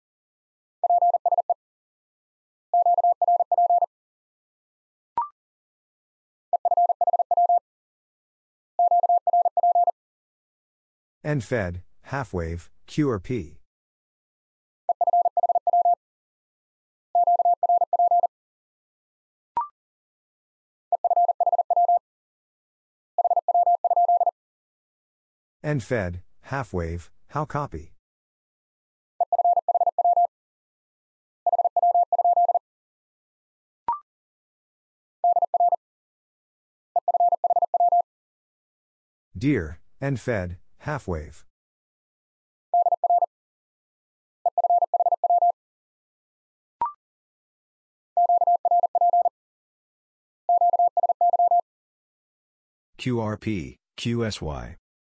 A: End fed, half wave, Q R P. End fed, half wave, how copy? Dear, and fed, half wave. Q R P, Q S Y.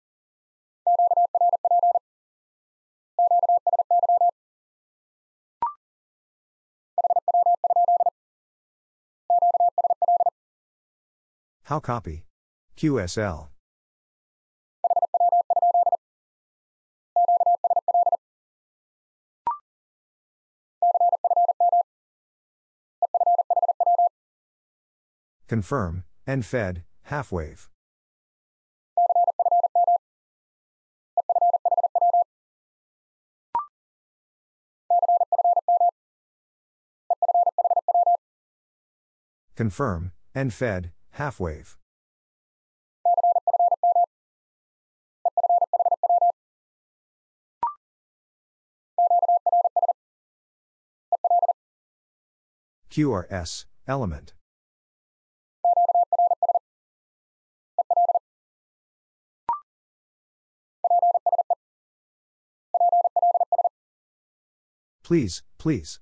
A: How copy? Q S L. Confirm, and fed, half wave. Confirm, and fed, half wave. Q R S, element. Please, please.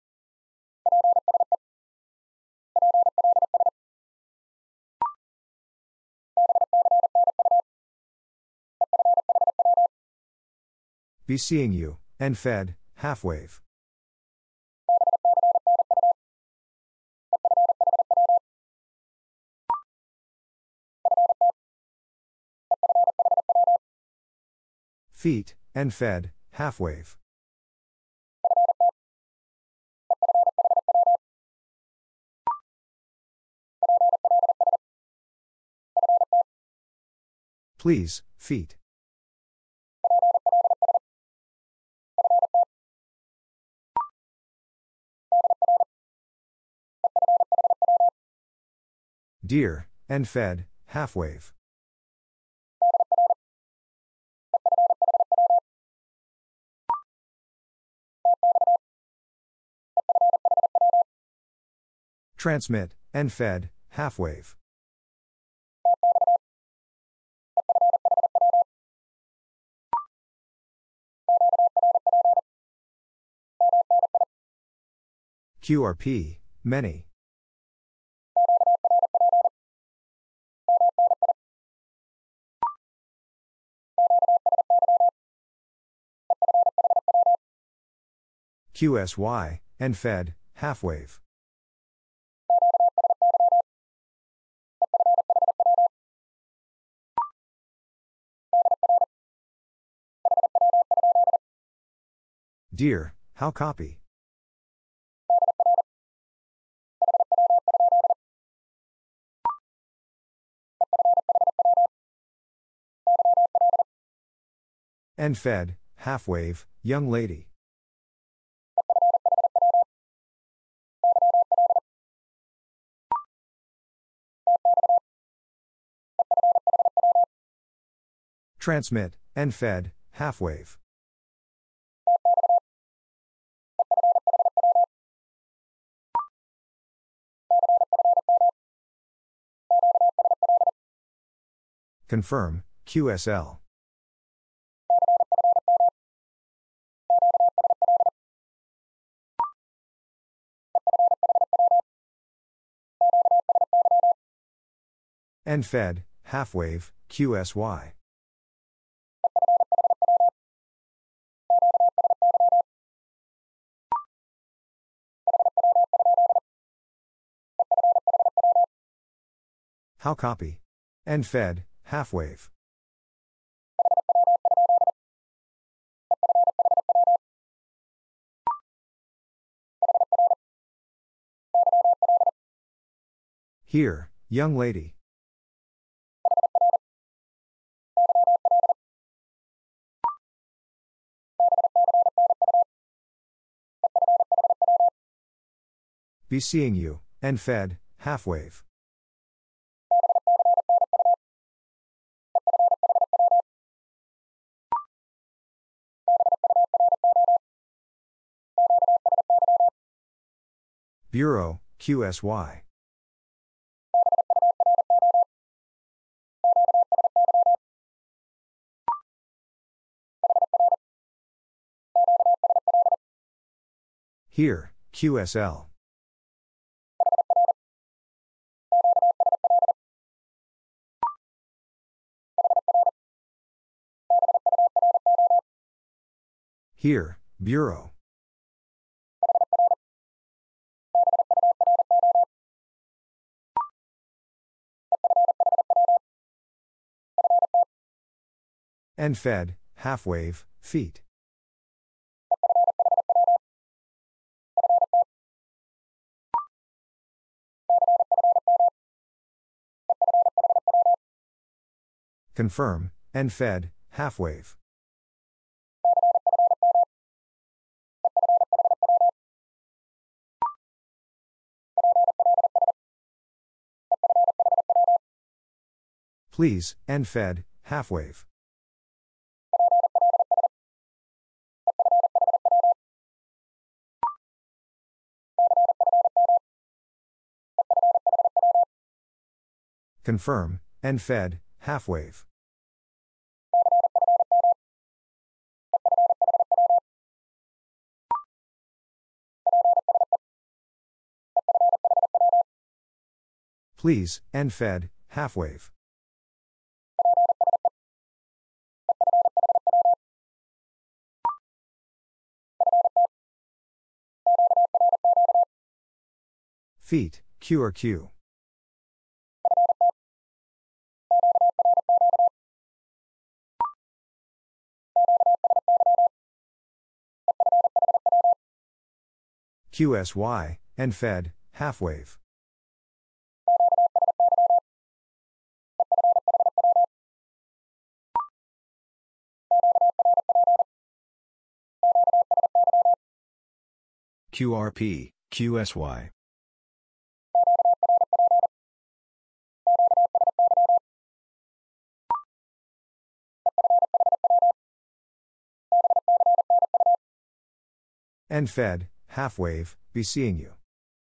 A: Be seeing you, and fed, half wave. Feet, and fed, half wave. Please, feet. Dear, and fed, half wave. Transmit, and fed, half wave. Q R P, many. Q S Y, and fed, half wave. Dear, how copy? And fed, half wave, young lady. Transmit, and fed, half wave. Confirm, Q S L. And fed, half wave, Q S Y. How copy? And fed, half wave. Here, young lady. Be seeing you, and fed, half wave. Bureau, Q S Y. Here, Q S L. Here, Bureau. And Fed, half wave, feet. Confirm, and Fed, half wave. Please, and Fed, half wave. Confirm, and Fed, half wave. Please, and Fed, half wave. Feet, Q or Q. Q S Y, and Fed, half wave. Q R P, Q S Y. And Fed, half wave, be seeing you.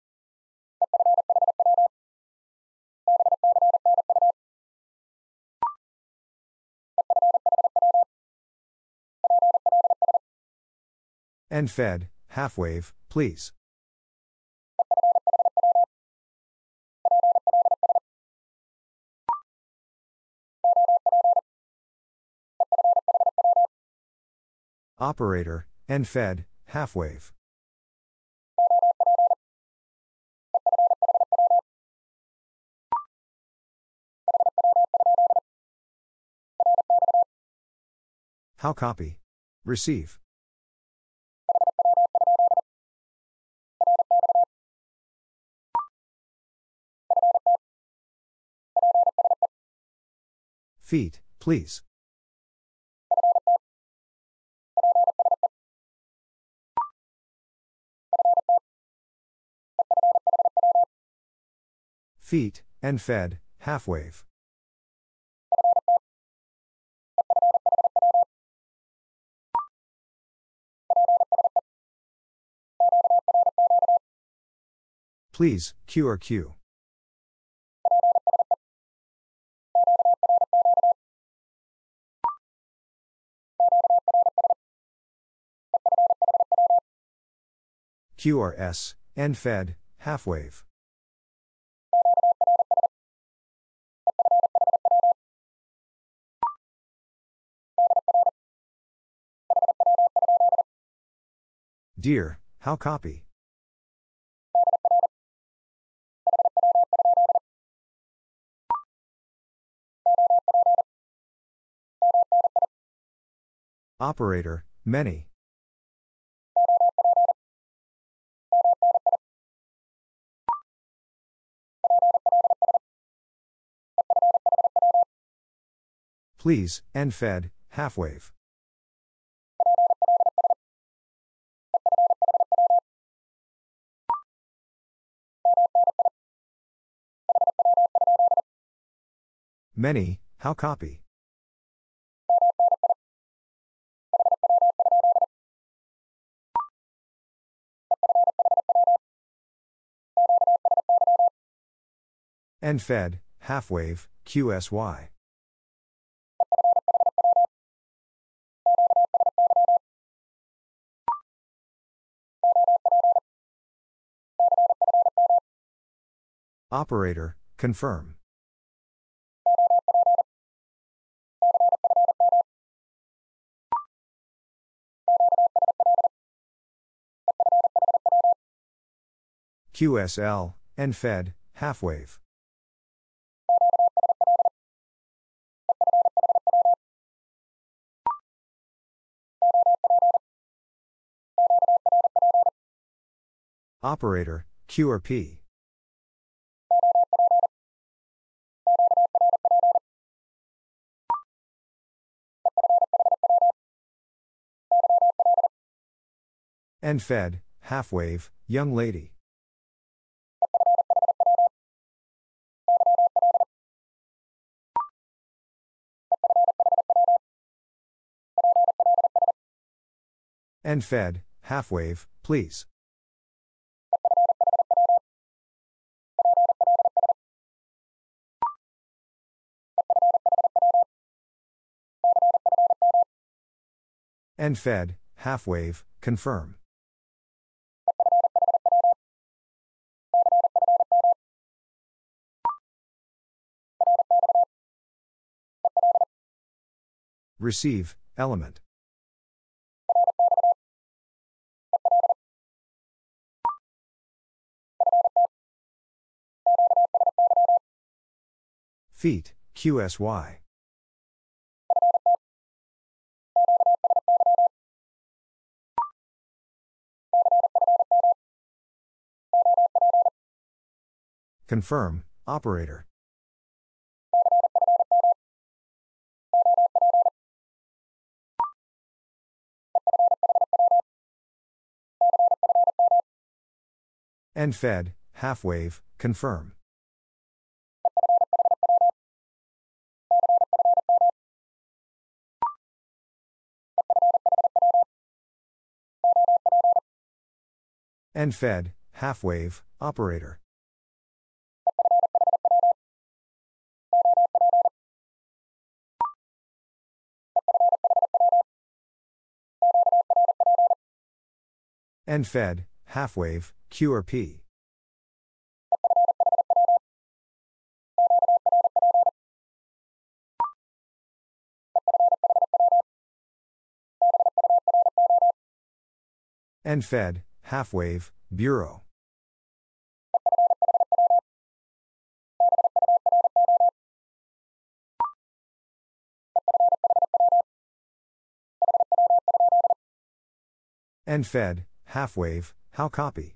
A: And Fed, half wave, please. Operator, and Fed, half wave. How copy? Receive. Feet, please. Feet, and Fed, half wave. Please, Q or Q. Q R S, and Fed, half wave. Dear, how copy? Operator, many. Please, and Fed, half wave. Many, how copy? And Fed, half wave, Q S Y. Operator, confirm. Q S L, N Fed, half wave. Operator, Q R P. N Fed, half wave, young lady. N Fed, half wave, please. N Fed, half wave, confirm. Receive, element. Feet, Q S Y. Confirm, operator. N Fed, half wave, confirm. N Fed, half wave, operator. N Fed, half wave, Q R P. N Fed, half wave, bureau. N Fed, half wave, how copy?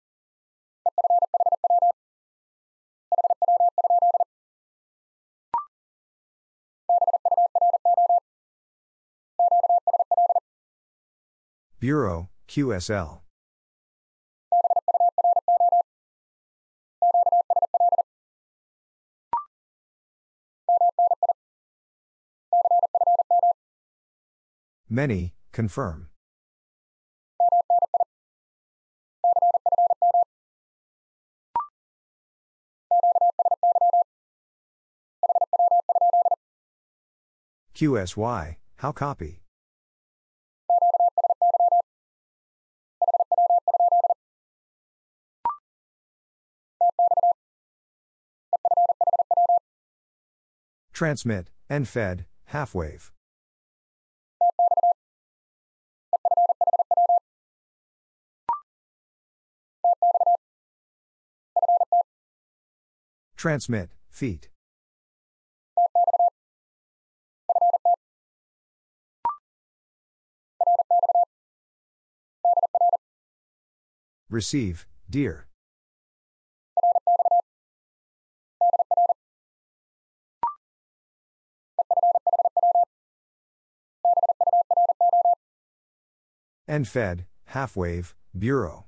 A: Bureau, Q S L. Many, confirm. Q S Y, how copy? Transmit, N Fed, half wave. Transmit, feet. Receive, dear. N Fed, half wave, bureau.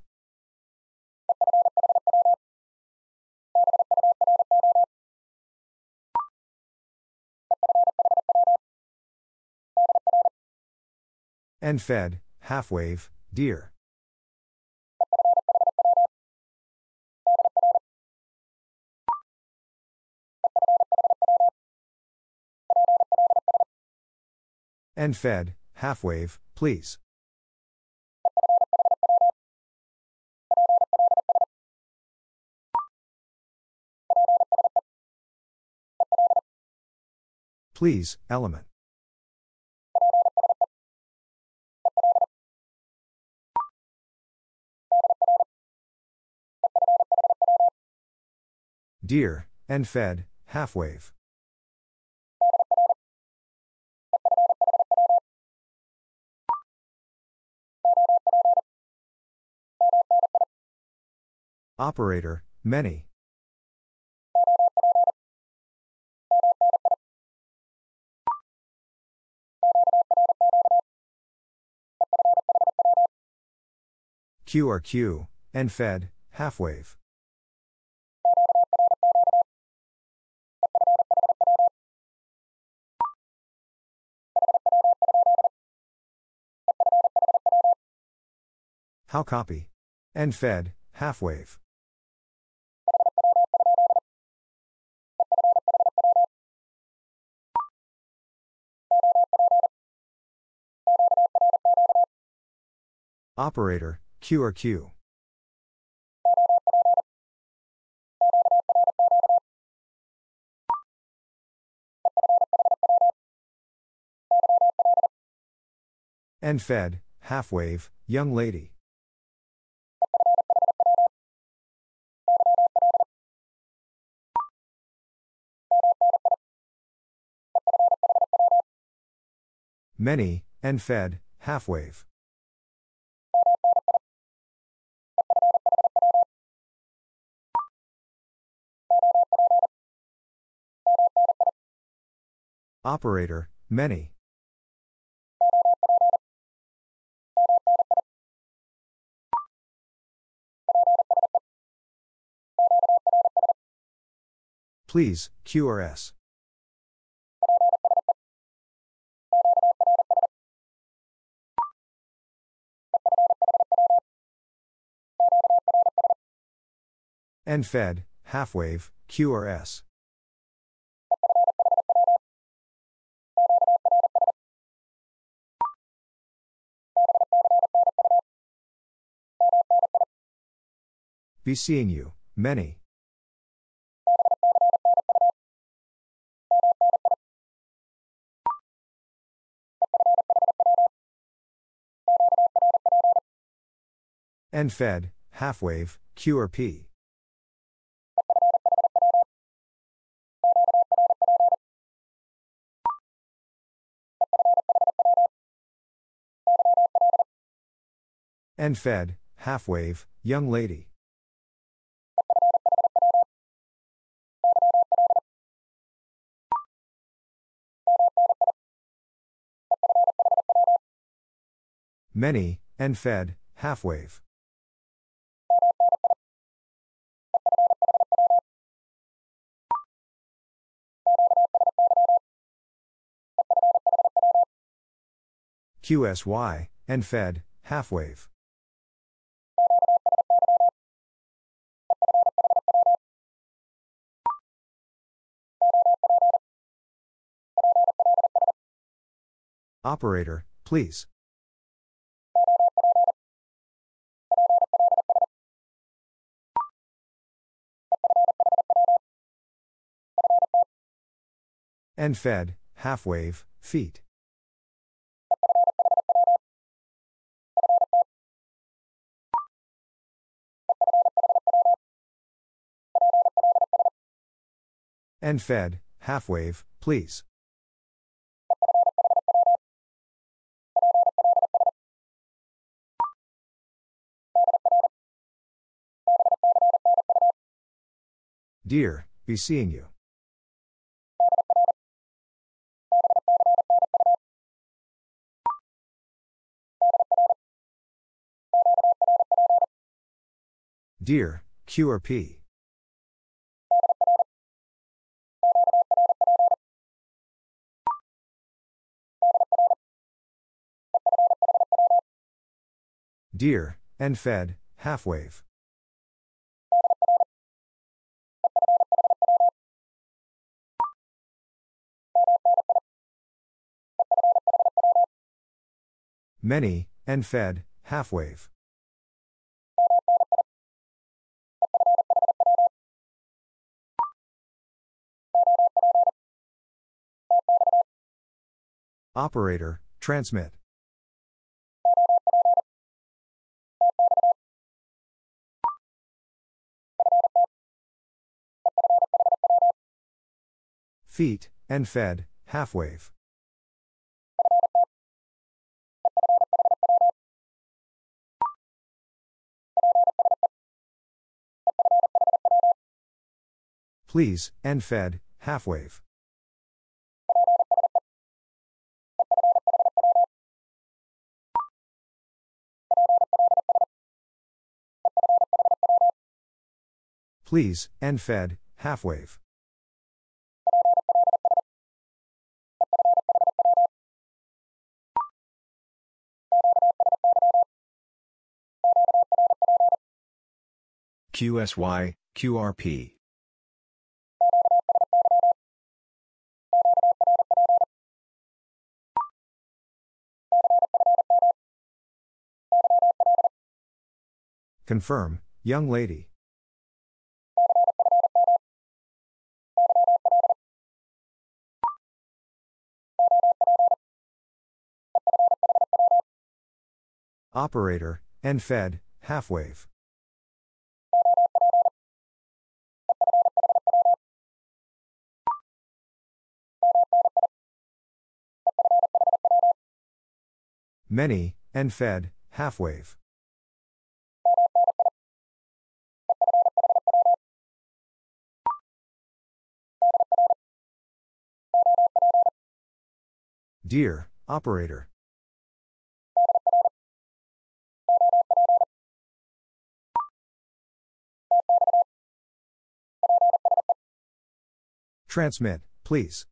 A: N Fed, half wave, dear. N Fed, half wave, please. Please, element. Dear, and fed, half wave. Operator, many. Q R Q, and fed, half wave. How copy? And fed, half wave. Operator, Q R Q. And fed, half wave, young lady. Many, and fed, half wave. Operator, many. Please, Q R S. And fed, half wave, Q R S. Be seeing you, many. And fed, half wave, Q R P. And fed, half wave, young lady. Many, and fed, half wave. Q S Y, and fed, half wave. Operator, please. And fed, half wave, feet. And fed, half wave, please. Dear, be seeing you. Dear, Q R P. Dear, and fed, half wave. Many, and fed, half wave. Operator, transmit. Feet, and fed, half wave. Please, and fed, half wave. Please, and fed, half wave. Q S Y, Q R P. Confirm, young lady. Operator, and fed, half wave. Many, and fed, half wave. Dear, operator. Transmit, please.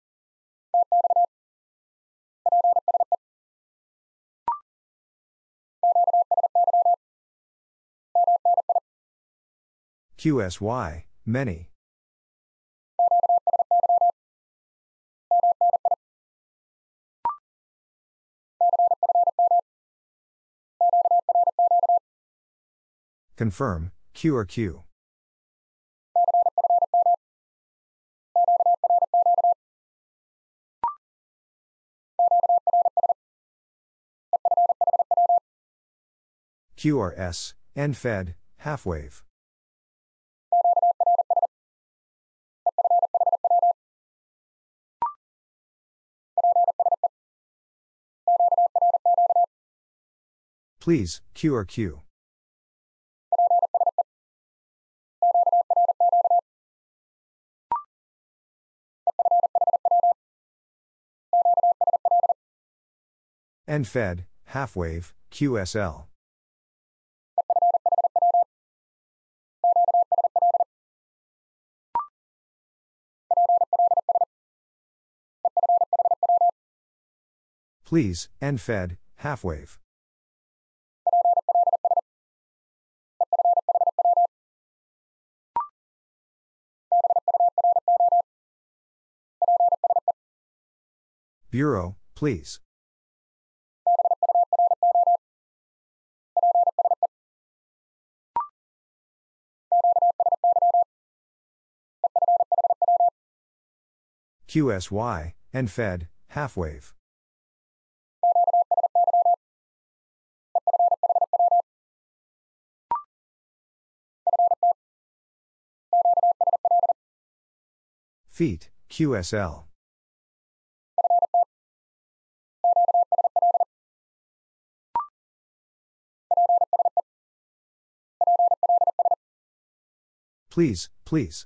A: Q S Y, many. Confirm, Q or Q. Q R S, and fed, half wave. Please, Q or Q. And fed, half wave, Q S L. Please, and fed, half wave. Bureau, please. Q S Y, and fed, half wave. Feet, Q S L. Please, please.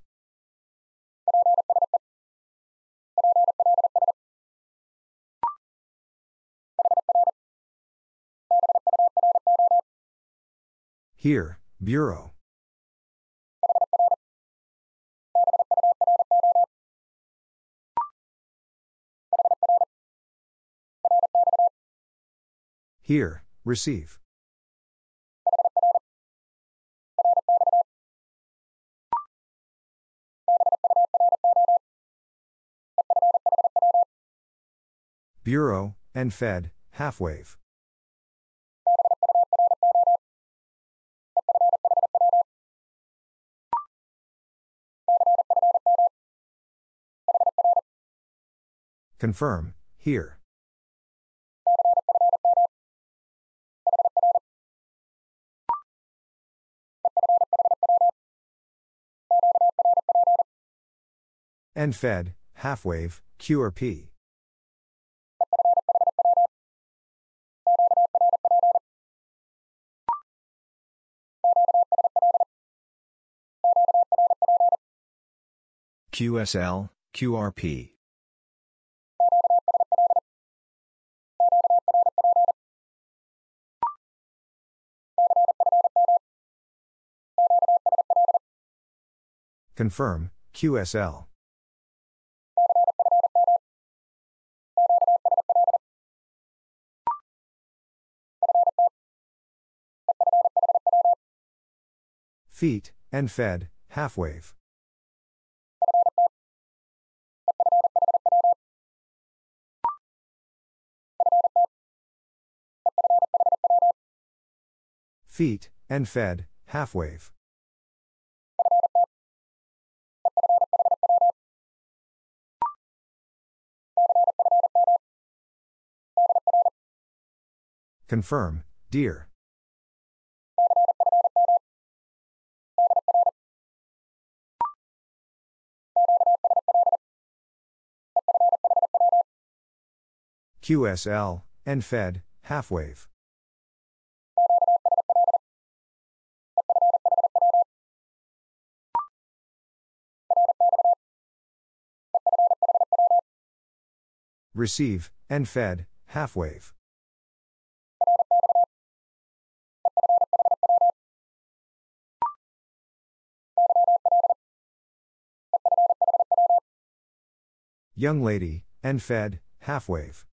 A: Here, Bureau. Here, receive. Bureau, and fed, half wave. Confirm, here. and fed, half wave, Q or P. Q S L, Q R P. Confirm, Q S L. Feet, and fed, half wave. Feet, and fed, half wave. Confirm, dear. Q S L, and fed, half wave. Receive, and fed, half wave. Young lady, and fed, half wave.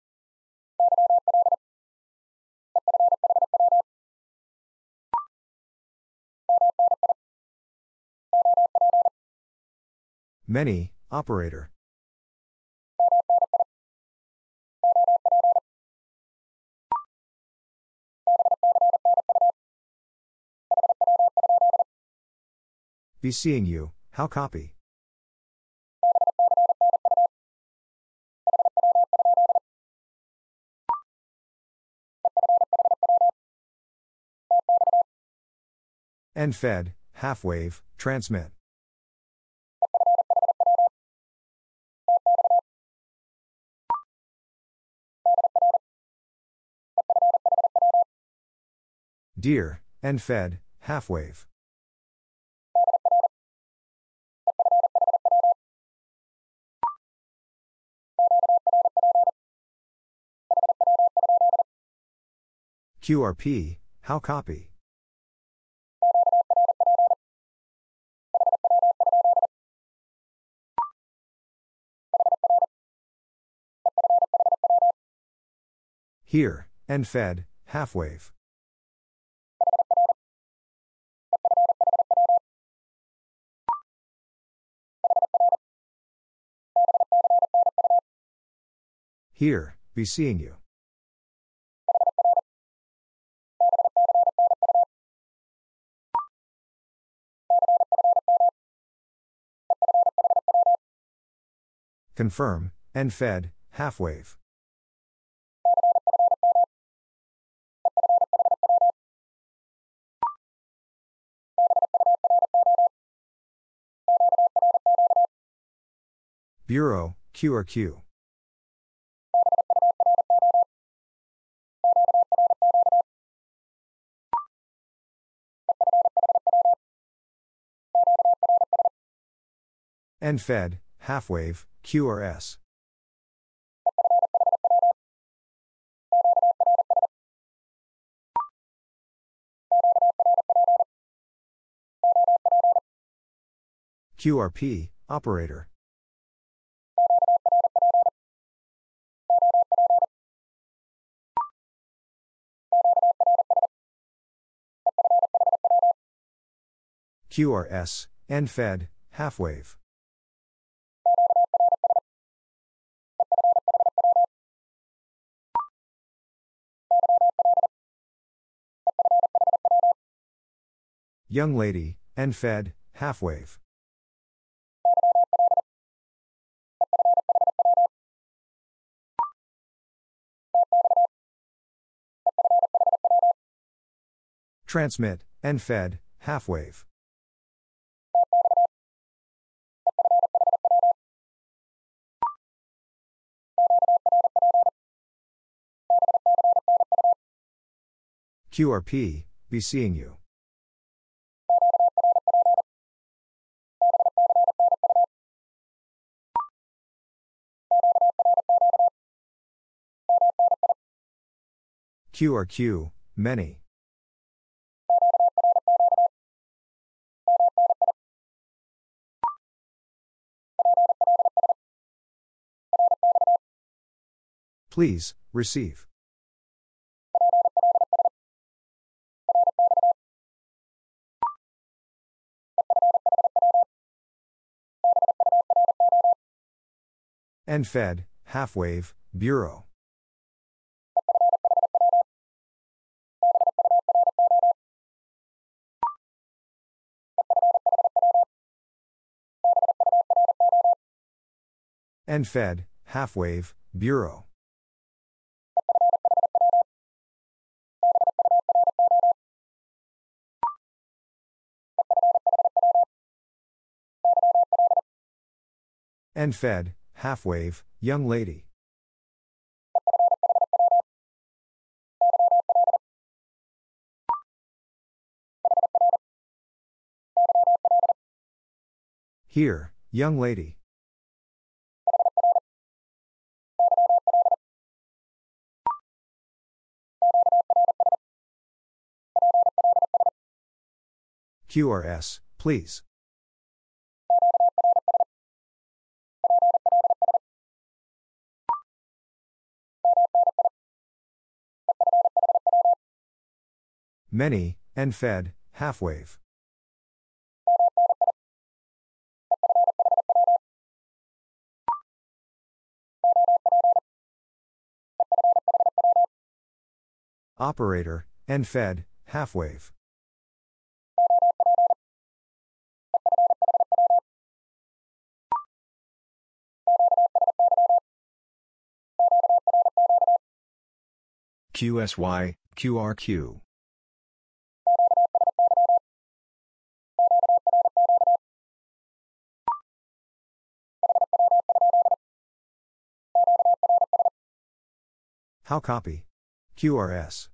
A: Many, operator. Be seeing you, how copy? And fed, half wave, transmit. Dear, and fed, half wave. Q R P, how copy? Here, and fed, half wave. Here, be seeing you. Confirm, and fed, half wave. Bureau, Q or Q. And fed, half wave, Q or S. Q R P, operator. Q R S, and fed, half wave. Young lady, and fed, half wave. Transmit, and fed, half wave. Q R P, be seeing you. Q R Q, many. Please, receive. N Fed, half wave, Bureau. N Fed, half wave, Bureau. N Fed, half wave, young lady. Here, young lady. Q R S, please. Many, N Fed, half wave. Operator, N Fed, half wave. Q S Y, Q R Q. How copy? Q R S.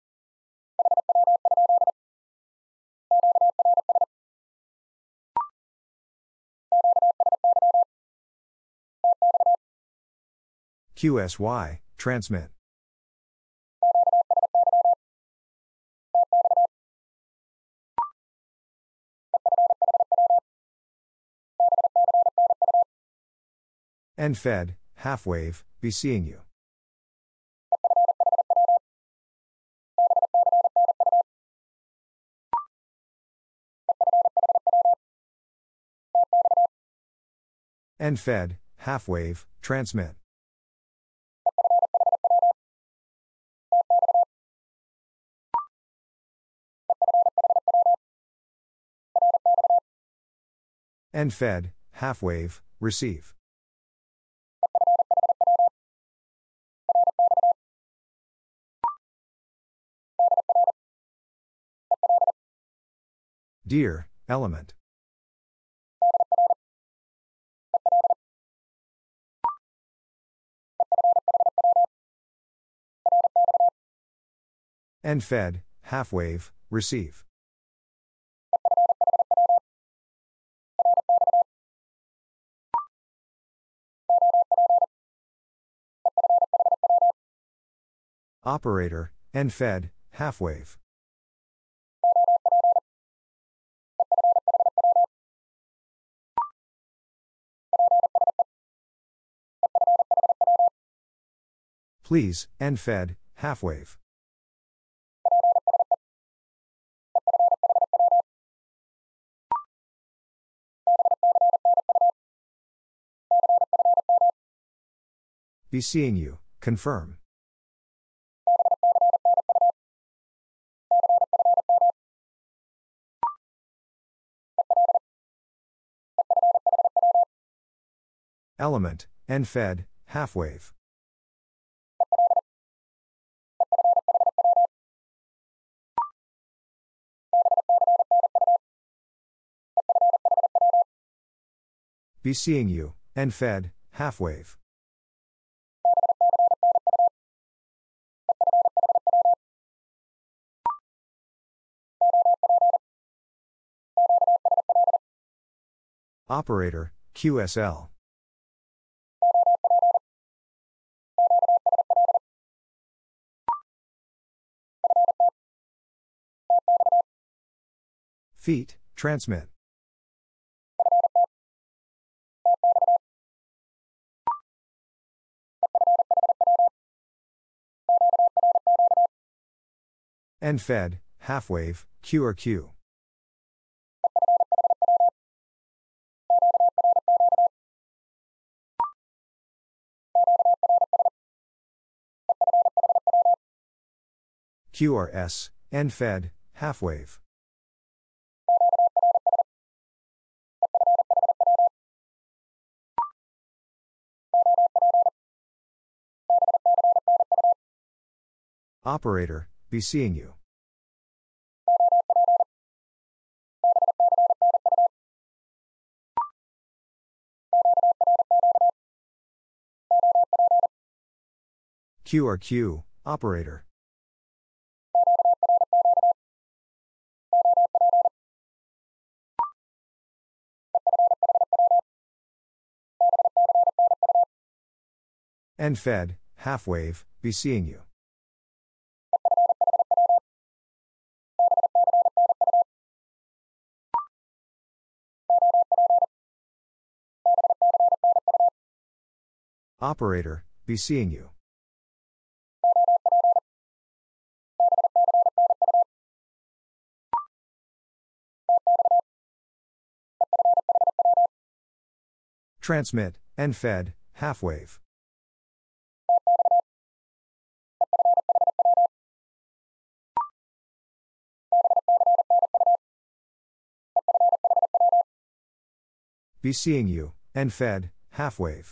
A: Q S Y, transmit. N Fed, half wave, be seeing you. N Fed, half wave, transmit. N Fed, half wave, receive. Dear, element. N Fed, half wave, receive. Operator, N Fed, half wave. Please, N Fed, half wave. Be seeing you, confirm. Element, N Fed, half wave. Be seeing you, N Fed, half wave. Operator, Q S L. Feet, transmit. End fed, half wave, Q or Q. Q R S, end fed, half wave. Operator, be seeing you. Q R Q, operator. End fed, half wave, be seeing you. Operator, be seeing you. Transmit, end fed, half wave. Be seeing you, end fed, half wave.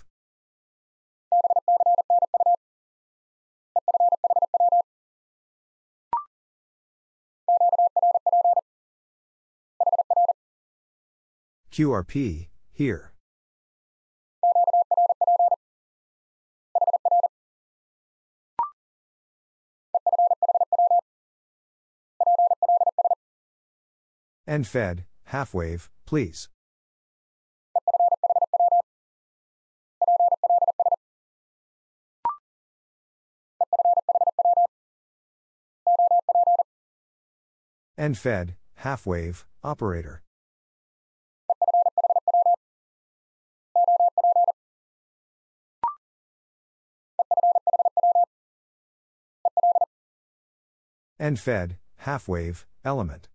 A: Q R P, here. End fed, half wave, please. End fed, half wave, operator. End fed, half wave, element.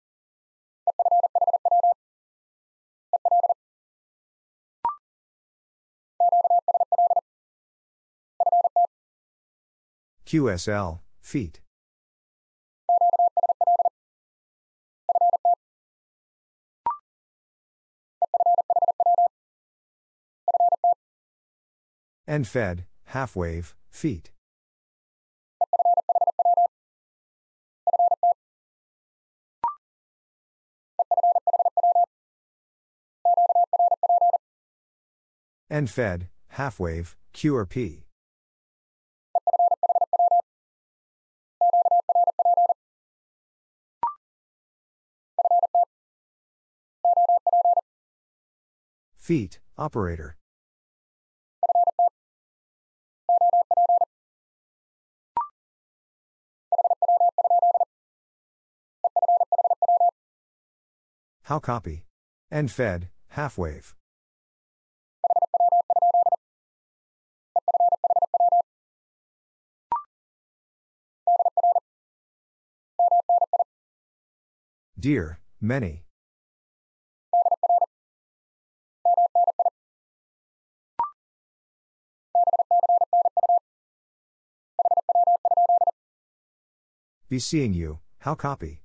A: Q S L, feet. End fed, half wave, feet. End fed, half wave, Q or P. Feet, operator. How copy? End fed, half wave. Dear, many. Be seeing you, how copy?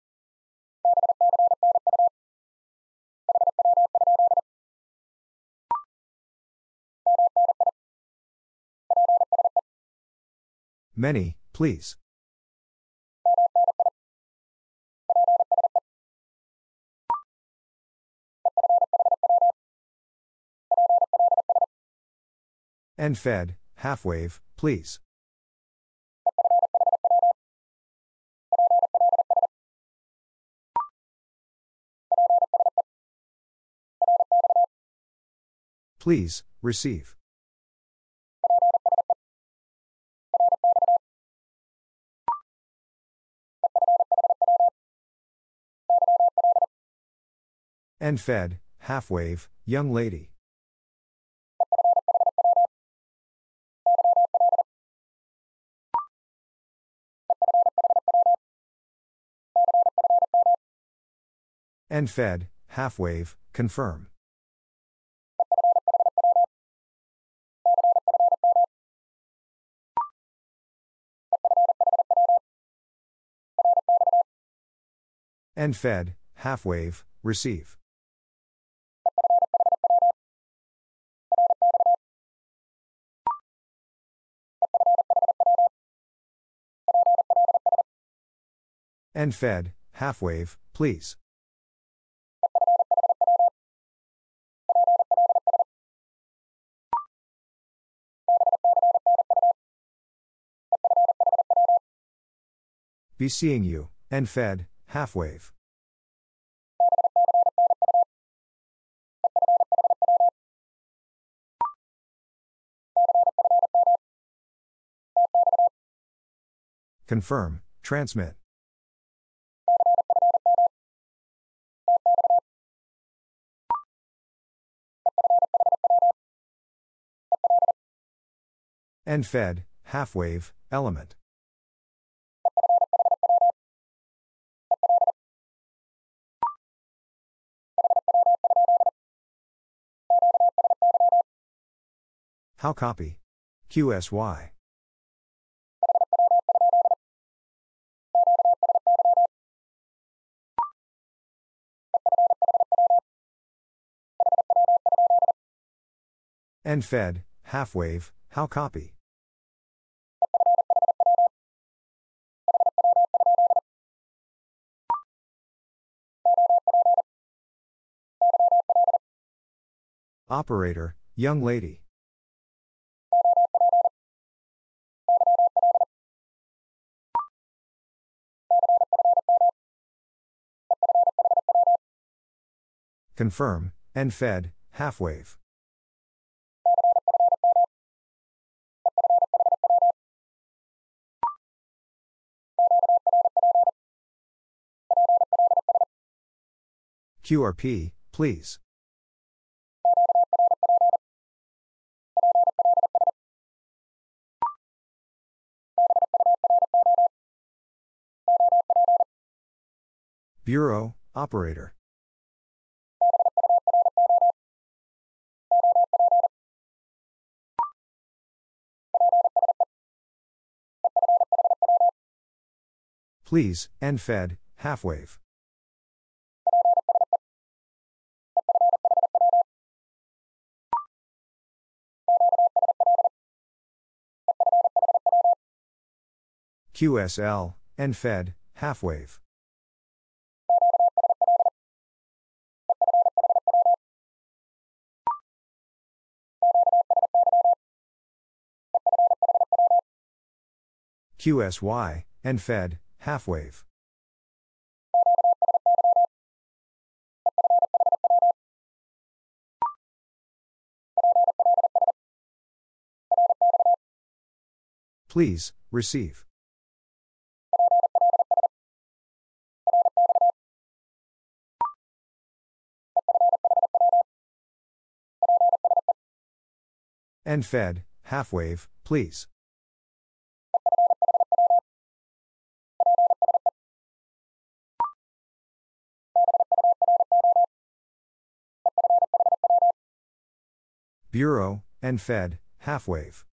A: Many, please. End fed, half wave, please. Please, receive. End fed, half wave, young lady. End fed, half wave, confirm. End fed, half wave, receive. End fed, half wave, please. Be seeing you, end fed, half wave. Confirm, transmit. End fed, half wave, element. How copy? Q S Y. End fed, half wave, how copy? Operator, young lady. Confirm, end fed, half wave. Q R P, please. Bureau, operator. Please, end fed, half wave. Q S L, end fed, half wave. Q S Y, end fed, half wave. Please, receive. End fed, half wave, please. Bureau, end fed, half wave.